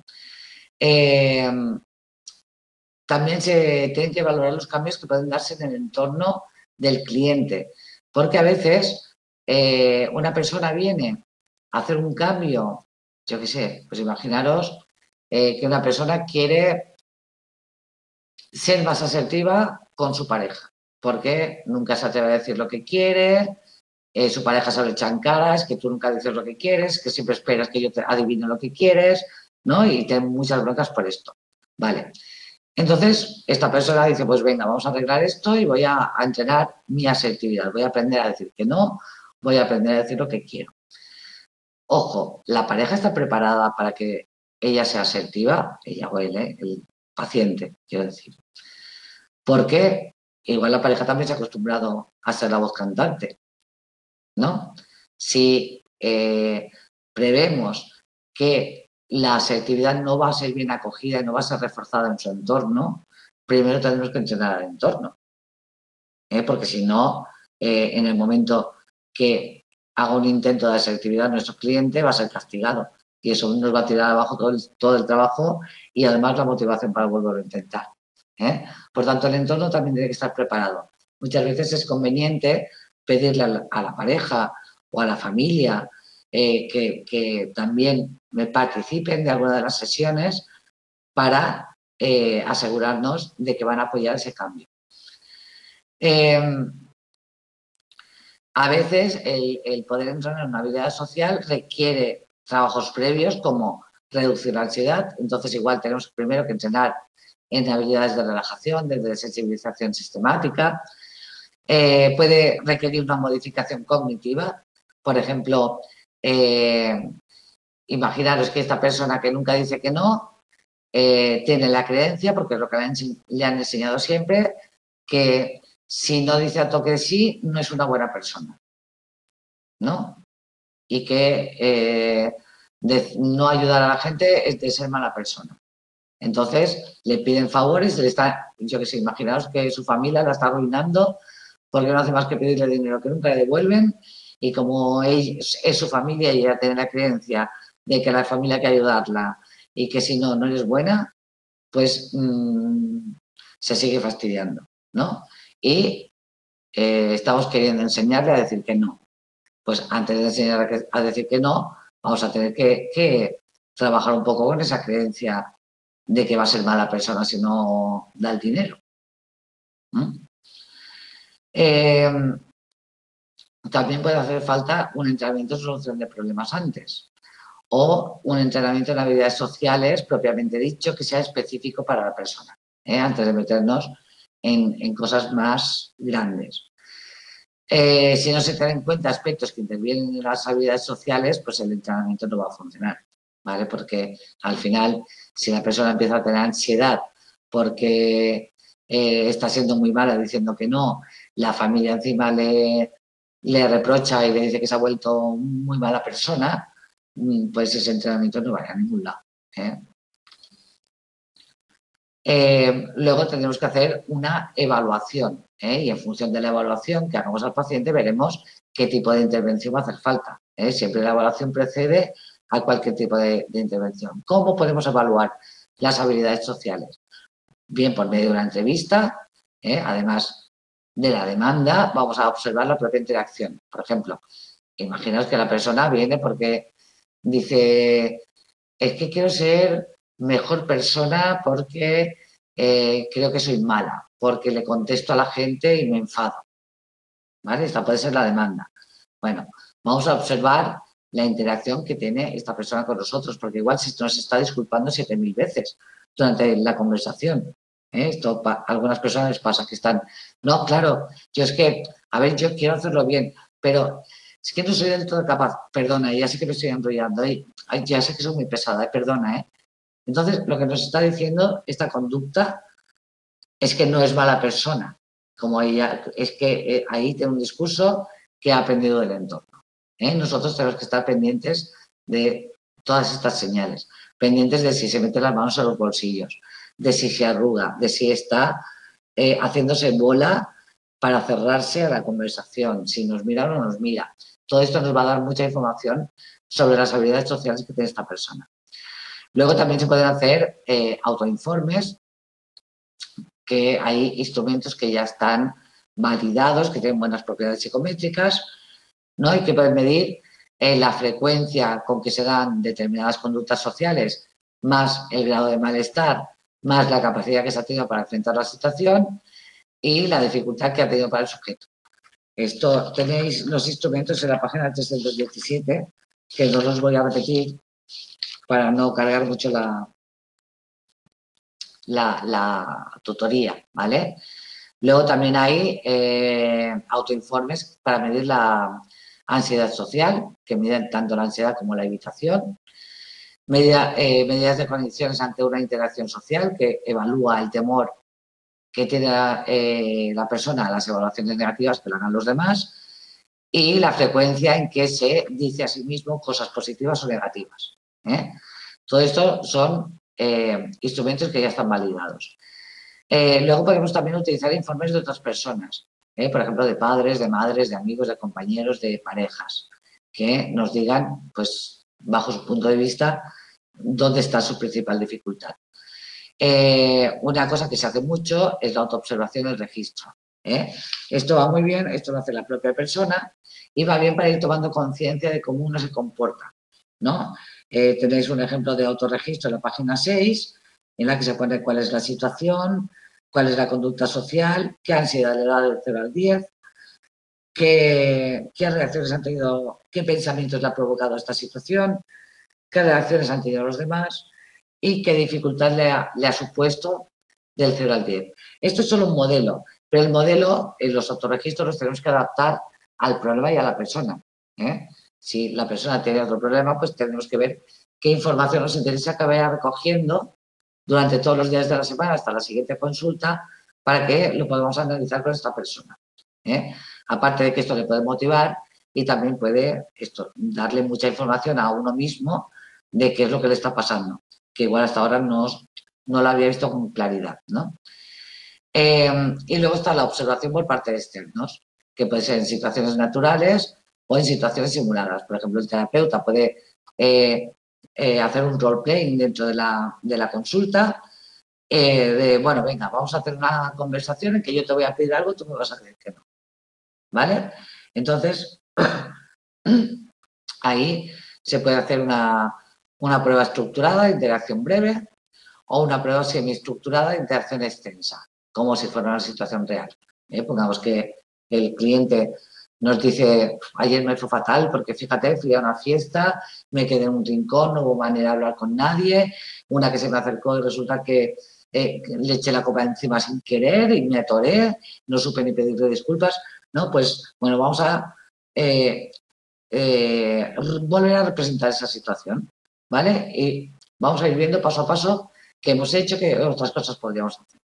También se tienen que valorar los cambios que pueden darse en el entorno del cliente, porque a veces una persona viene a hacer un cambio, yo qué sé, pues imaginaros que una persona quiere ser más asertiva con su pareja, porque nunca se atreve a decir lo que quiere, su pareja se lo echa en cara, es que tú nunca dices lo que quieres, que siempre esperas que yo te adivine lo que quieres, ¿no? Y tengo muchas broncas por esto. Vale. Entonces, esta persona dice, pues venga, vamos a arreglar esto y voy a entrenar mi asertividad. Voy a aprender a decir que no, voy a aprender a decir lo que quiero. Ojo, ¿la pareja está preparada para que ella sea asertiva? Ella o él, el paciente, quiero decir. Porque igual la pareja también se ha acostumbrado a ser la voz cantante, ¿no? Si prevemos que la asertividad no va a ser bien acogida y no va a ser reforzada en su entorno, primero tenemos que entrenar al entorno. Porque si no, en el momento que haga un intento de asertividad nuestro cliente va a ser castigado y eso nos va a tirar abajo todo el trabajo y además la motivación para volverlo a intentar. Por tanto, el entorno también tiene que estar preparado. Muchas veces es conveniente pedirle a la pareja o a la familia que también participen de alguna de las sesiones para asegurarnos de que van a apoyar ese cambio. A veces el poder entrar en una habilidad social requiere trabajos previos como reducir la ansiedad. Entonces, igual tenemos primero que entrenar en habilidades de relajación, de sensibilización sistemática. Puede requerir una modificación cognitiva. Por ejemplo, imaginaros que esta persona que nunca dice que no, tiene la creencia, porque es lo que le han enseñado siempre, que si no dice a toque de sí, no es una buena persona, ¿no? Y que no ayudar a la gente es de ser mala persona. Entonces, le piden favores, yo que sé, imaginaos que su familia la está arruinando porque no hace más que pedirle dinero que nunca le devuelven, y como es su familia y ella tiene la creencia de que la familia hay que ayudarla y que si no, no eres buena, pues se sigue fastidiando, ¿no? Y estamos queriendo enseñarle a decir que no. Pues antes de enseñar a decir que no, vamos a tener que trabajar un poco con esa creencia de que va a ser mala persona si no da el dinero. También puede hacer falta un entrenamiento en solución de problemas antes, o un entrenamiento en habilidades sociales propiamente dicho que sea específico para la persona, antes de meternos en cosas más grandes. Si no se tienen en cuenta aspectos que intervienen en las habilidades sociales, pues el entrenamiento no va a funcionar, ¿vale? Porque al final, si la persona empieza a tener ansiedad porque está siendo muy mala diciendo que no, la familia encima le reprocha y le dice que se ha vuelto muy mala persona, pues ese entrenamiento no va a ir a ningún lado. Luego tendremos que hacer una evaluación, y en función de la evaluación que hagamos al paciente veremos qué tipo de intervención va a hacer falta. Siempre la evaluación precede a cualquier tipo de intervención. ¿Cómo podemos evaluar las habilidades sociales? Bien por medio de una entrevista, además de la demanda, vamos a observar la propia interacción. Por ejemplo, imaginaos que la persona viene porque dice, es que quiero ser mejor persona porque creo que soy mala, porque le contesto a la gente y me enfado. ¿Vale? Esta puede ser la demanda. Bueno, vamos a observar la interacción que tiene esta persona con nosotros, porque igual si nos está disculpando 7.000 veces durante la conversación. Esto a algunas personas les pasa que están, no, claro, yo es que, a ver, yo quiero hacerlo bien, pero es que no soy del todo capaz, perdona, ya sé que me estoy enrollando, ya sé que soy muy pesada, perdona, Entonces, lo que nos está diciendo esta conducta es que no es mala persona, como ella, es que ahí tiene un discurso que ha aprendido del entorno. Nosotros tenemos que estar pendientes de todas estas señales, pendientes de si se mete las manos en los bolsillos, de si se arruga, de si está haciéndose bola para cerrarse a la conversación, si nos mira o no nos mira. Todo esto nos va a dar mucha información sobre las habilidades sociales que tiene esta persona. Luego también se pueden hacer autoinformes, que hay instrumentos que ya están validados, que tienen buenas propiedades psicométricas, ¿no? Y que pueden medir la frecuencia con que se dan determinadas conductas sociales, más el grado de malestar, más la capacidad que se ha tenido para enfrentar la situación y la dificultad que ha tenido para el sujeto. Esto tenéis los instrumentos en la página 317, que no los voy a repetir para no cargar mucho la tutoría, ¿vale? Luego también hay autoinformes para medir la ansiedad social, que miden tanto la ansiedad como la evitación. Medidas de condiciones ante una interacción social, que evalúa el temor que tiene la persona a las evaluaciones negativas que le hagan los demás, y la frecuencia en que se dice a sí mismo cosas positivas o negativas. Todo esto son instrumentos que ya están validados. Luego podemos también utilizar informes de otras personas, por ejemplo, de padres, de madres, de amigos, de compañeros, de parejas, que nos digan, pues, bajo su punto de vista, dónde está su principal dificultad. Una cosa que se hace mucho es la autoobservación y el registro. Esto va muy bien, esto lo hace la propia persona y va bien para ir tomando conciencia de cómo uno se comporta. ¿no? Tenéis un ejemplo de autorregistro en la página 6, en la que se pone cuál es la situación, cuál es la conducta social, qué ansiedad le da del 0 al 10, qué reacciones han tenido, qué pensamientos le ha provocado esta situación, qué reacciones han tenido los demás y qué dificultad le ha supuesto del 0 al 10. Esto es solo un modelo, pero el modelo, en los autorregistros los tenemos que adaptar al problema y a la persona. Si la persona tiene otro problema, pues tenemos que ver qué información nos interesa que vaya recogiendo durante todos los días de la semana hasta la siguiente consulta para que lo podamos analizar con esta persona. Aparte de que esto le puede motivar y también puede darle mucha información a uno mismo de qué es lo que le está pasando, que igual hasta ahora no lo había visto con claridad, ¿no? Y luego está la observación por parte de externos, que puede ser en situaciones naturales o en situaciones simuladas. Por ejemplo, el terapeuta puede hacer un role-playing dentro de la consulta, bueno, venga, vamos a hacer una conversación en que yo te voy a pedir algo y tú me vas a decir que no, ¿vale? Entonces, ahí se puede hacer una prueba estructurada de interacción breve o una prueba semiestructurada de interacción extensa, como si fuera una situación real. Pongamos que el cliente nos dice, ayer me fue fatal porque fíjate, fui a una fiesta, me quedé en un rincón, no hubo manera de hablar con nadie, una que se me acercó y resulta que le eché la copa encima sin querer y me atoré, no supe ni pedirle disculpas, ¿no? Pues bueno, vamos a volver a representar esa situación, ¿vale? Y vamos a ir viendo paso a paso qué hemos hecho, qué otras cosas podríamos hacer.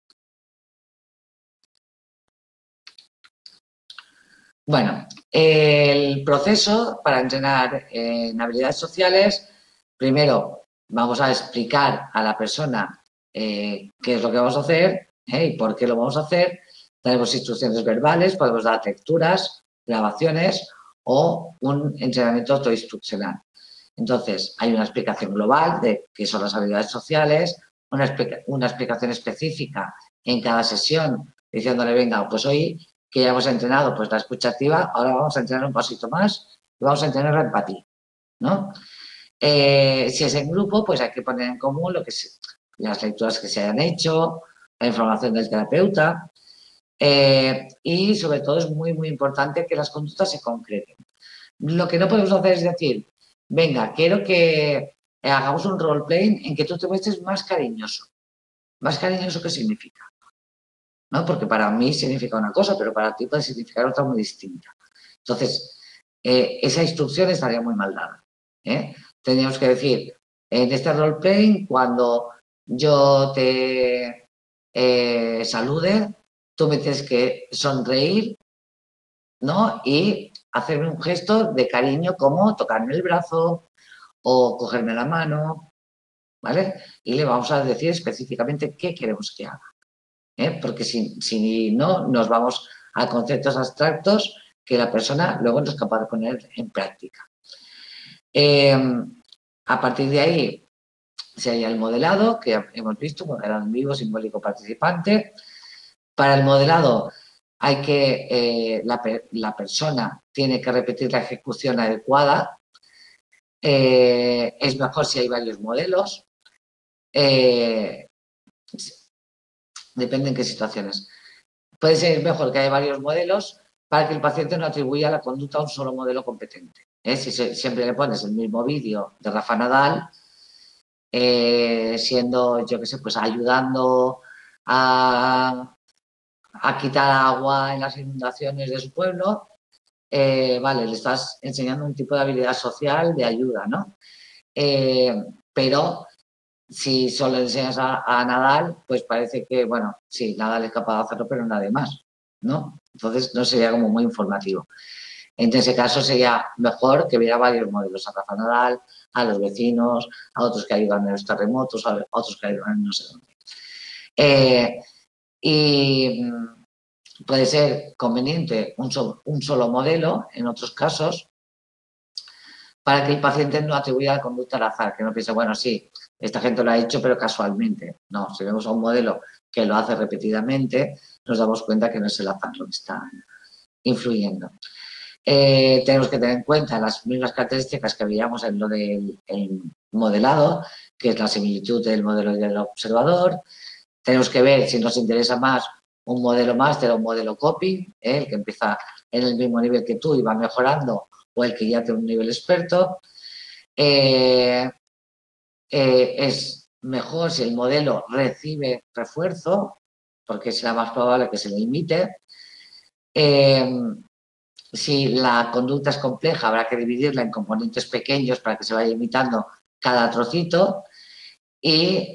Bueno, el proceso para entrenar en habilidades sociales, primero vamos a explicar a la persona qué es lo que vamos a hacer y por qué lo vamos a hacer. Tenemos instrucciones verbales, podemos dar lecturas, grabaciones o un entrenamiento autoinstruccional. Entonces, hay una explicación global de qué son las habilidades sociales, una explicación específica en cada sesión, diciéndole, venga, pues hoy que ya hemos entrenado pues la escucha activa, ahora vamos a entrenar un pasito más y vamos a entrenar la empatía, ¿no? Si es en grupo, pues hay que poner en común las lecturas que se hayan hecho, la información del terapeuta y sobre todo es muy, muy importante que las conductas se concreten. Lo que no podemos hacer es decir, venga, quiero que hagamos un role-playing en que tú te muestres más cariñoso. ¿Más cariñoso qué significa? ¿No? Porque para mí significa una cosa, pero para ti puede significar otra muy distinta. Entonces, esa instrucción estaría muy mal dada. Tendríamos que decir, en este role-playing, cuando yo te salude, tú me tienes que sonreír, ¿no? Y hacerme un gesto de cariño como tocarme el brazo o cogerme la mano, ¿vale? Y le vamos a decir específicamente qué queremos que haga. Porque si no, nos vamos a conceptos abstractos que la persona luego no es capaz de poner en práctica. A partir de ahí sería el modelado, que hemos visto, modelado en vivo, simbólico, participante. Para el modelado hay que, la persona tiene que repetir la ejecución adecuada. Es mejor si hay varios modelos. Depende en qué situaciones. Puede ser mejor que haya varios modelos para que el paciente no atribuya la conducta a un solo modelo competente. Si siempre le pones el mismo vídeo de Rafa Nadal, siendo, yo qué sé, pues ayudando a quitar agua en las inundaciones de su pueblo, vale, le estás enseñando un tipo de habilidad social de ayuda, ¿no? Pero si solo le enseñas a Nadal, pues parece que, bueno, sí, Nadal es capaz de hacerlo, pero nadie más, ¿no? Entonces no sería como muy informativo. En ese caso sería mejor que hubiera varios modelos, a Rafa Nadal, a los vecinos, a otros que ayudan en los terremotos, a otros que ayudan en no sé dónde. Y puede ser conveniente un solo modelo, en otros casos, para que el paciente no atribuya la conducta al azar, que no piense, bueno, sí, esta gente lo ha hecho, pero casualmente. No, si vemos a un modelo que lo hace repetidamente, nos damos cuenta que no es el azar lo que está influyendo. tenemos que tener en cuenta las mismas características que veíamos en lo del modelado, que es la similitud del modelo y del observador. Tenemos que ver si nos interesa más un modelo máster o un modelo copy, el que empieza en el mismo nivel que tú y va mejorando, o el que ya tiene un nivel experto. Es mejor si el modelo recibe refuerzo, porque será más probable que se le imite. Si la conducta es compleja, habrá que dividirla en componentes pequeños para que se vaya imitando cada trocito. Y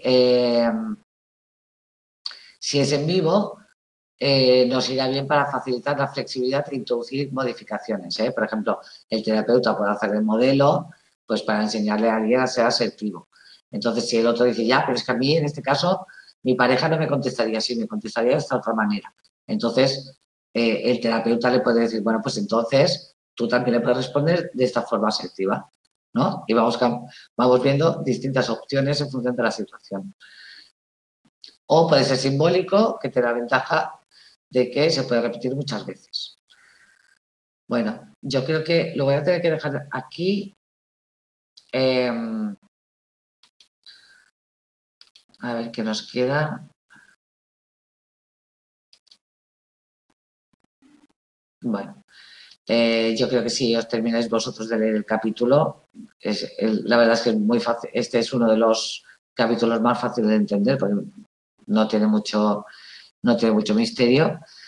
si es en vivo, nos irá bien para facilitar la flexibilidad e introducir modificaciones. Por ejemplo, el terapeuta puede hacer el modelo pues para enseñarle a alguien a ser asertivo. Entonces, si el otro dice, ya, pero es que a mí, en este caso, mi pareja no me contestaría así, me contestaría de esta otra manera. Entonces, el terapeuta le puede decir, bueno, pues entonces tú también le puedes responder de esta forma asertiva, ¿no? Y vamos viendo distintas opciones en función de la situación. O puede ser simbólico, que te da ventaja de que se puede repetir muchas veces. Bueno, yo creo que lo voy a tener que dejar aquí. A ver qué nos queda. Bueno, yo creo que si os termináis vosotros de leer el capítulo, la verdad es que es muy fácil. Este es uno de los capítulos más fáciles de entender porque no tiene mucho misterio.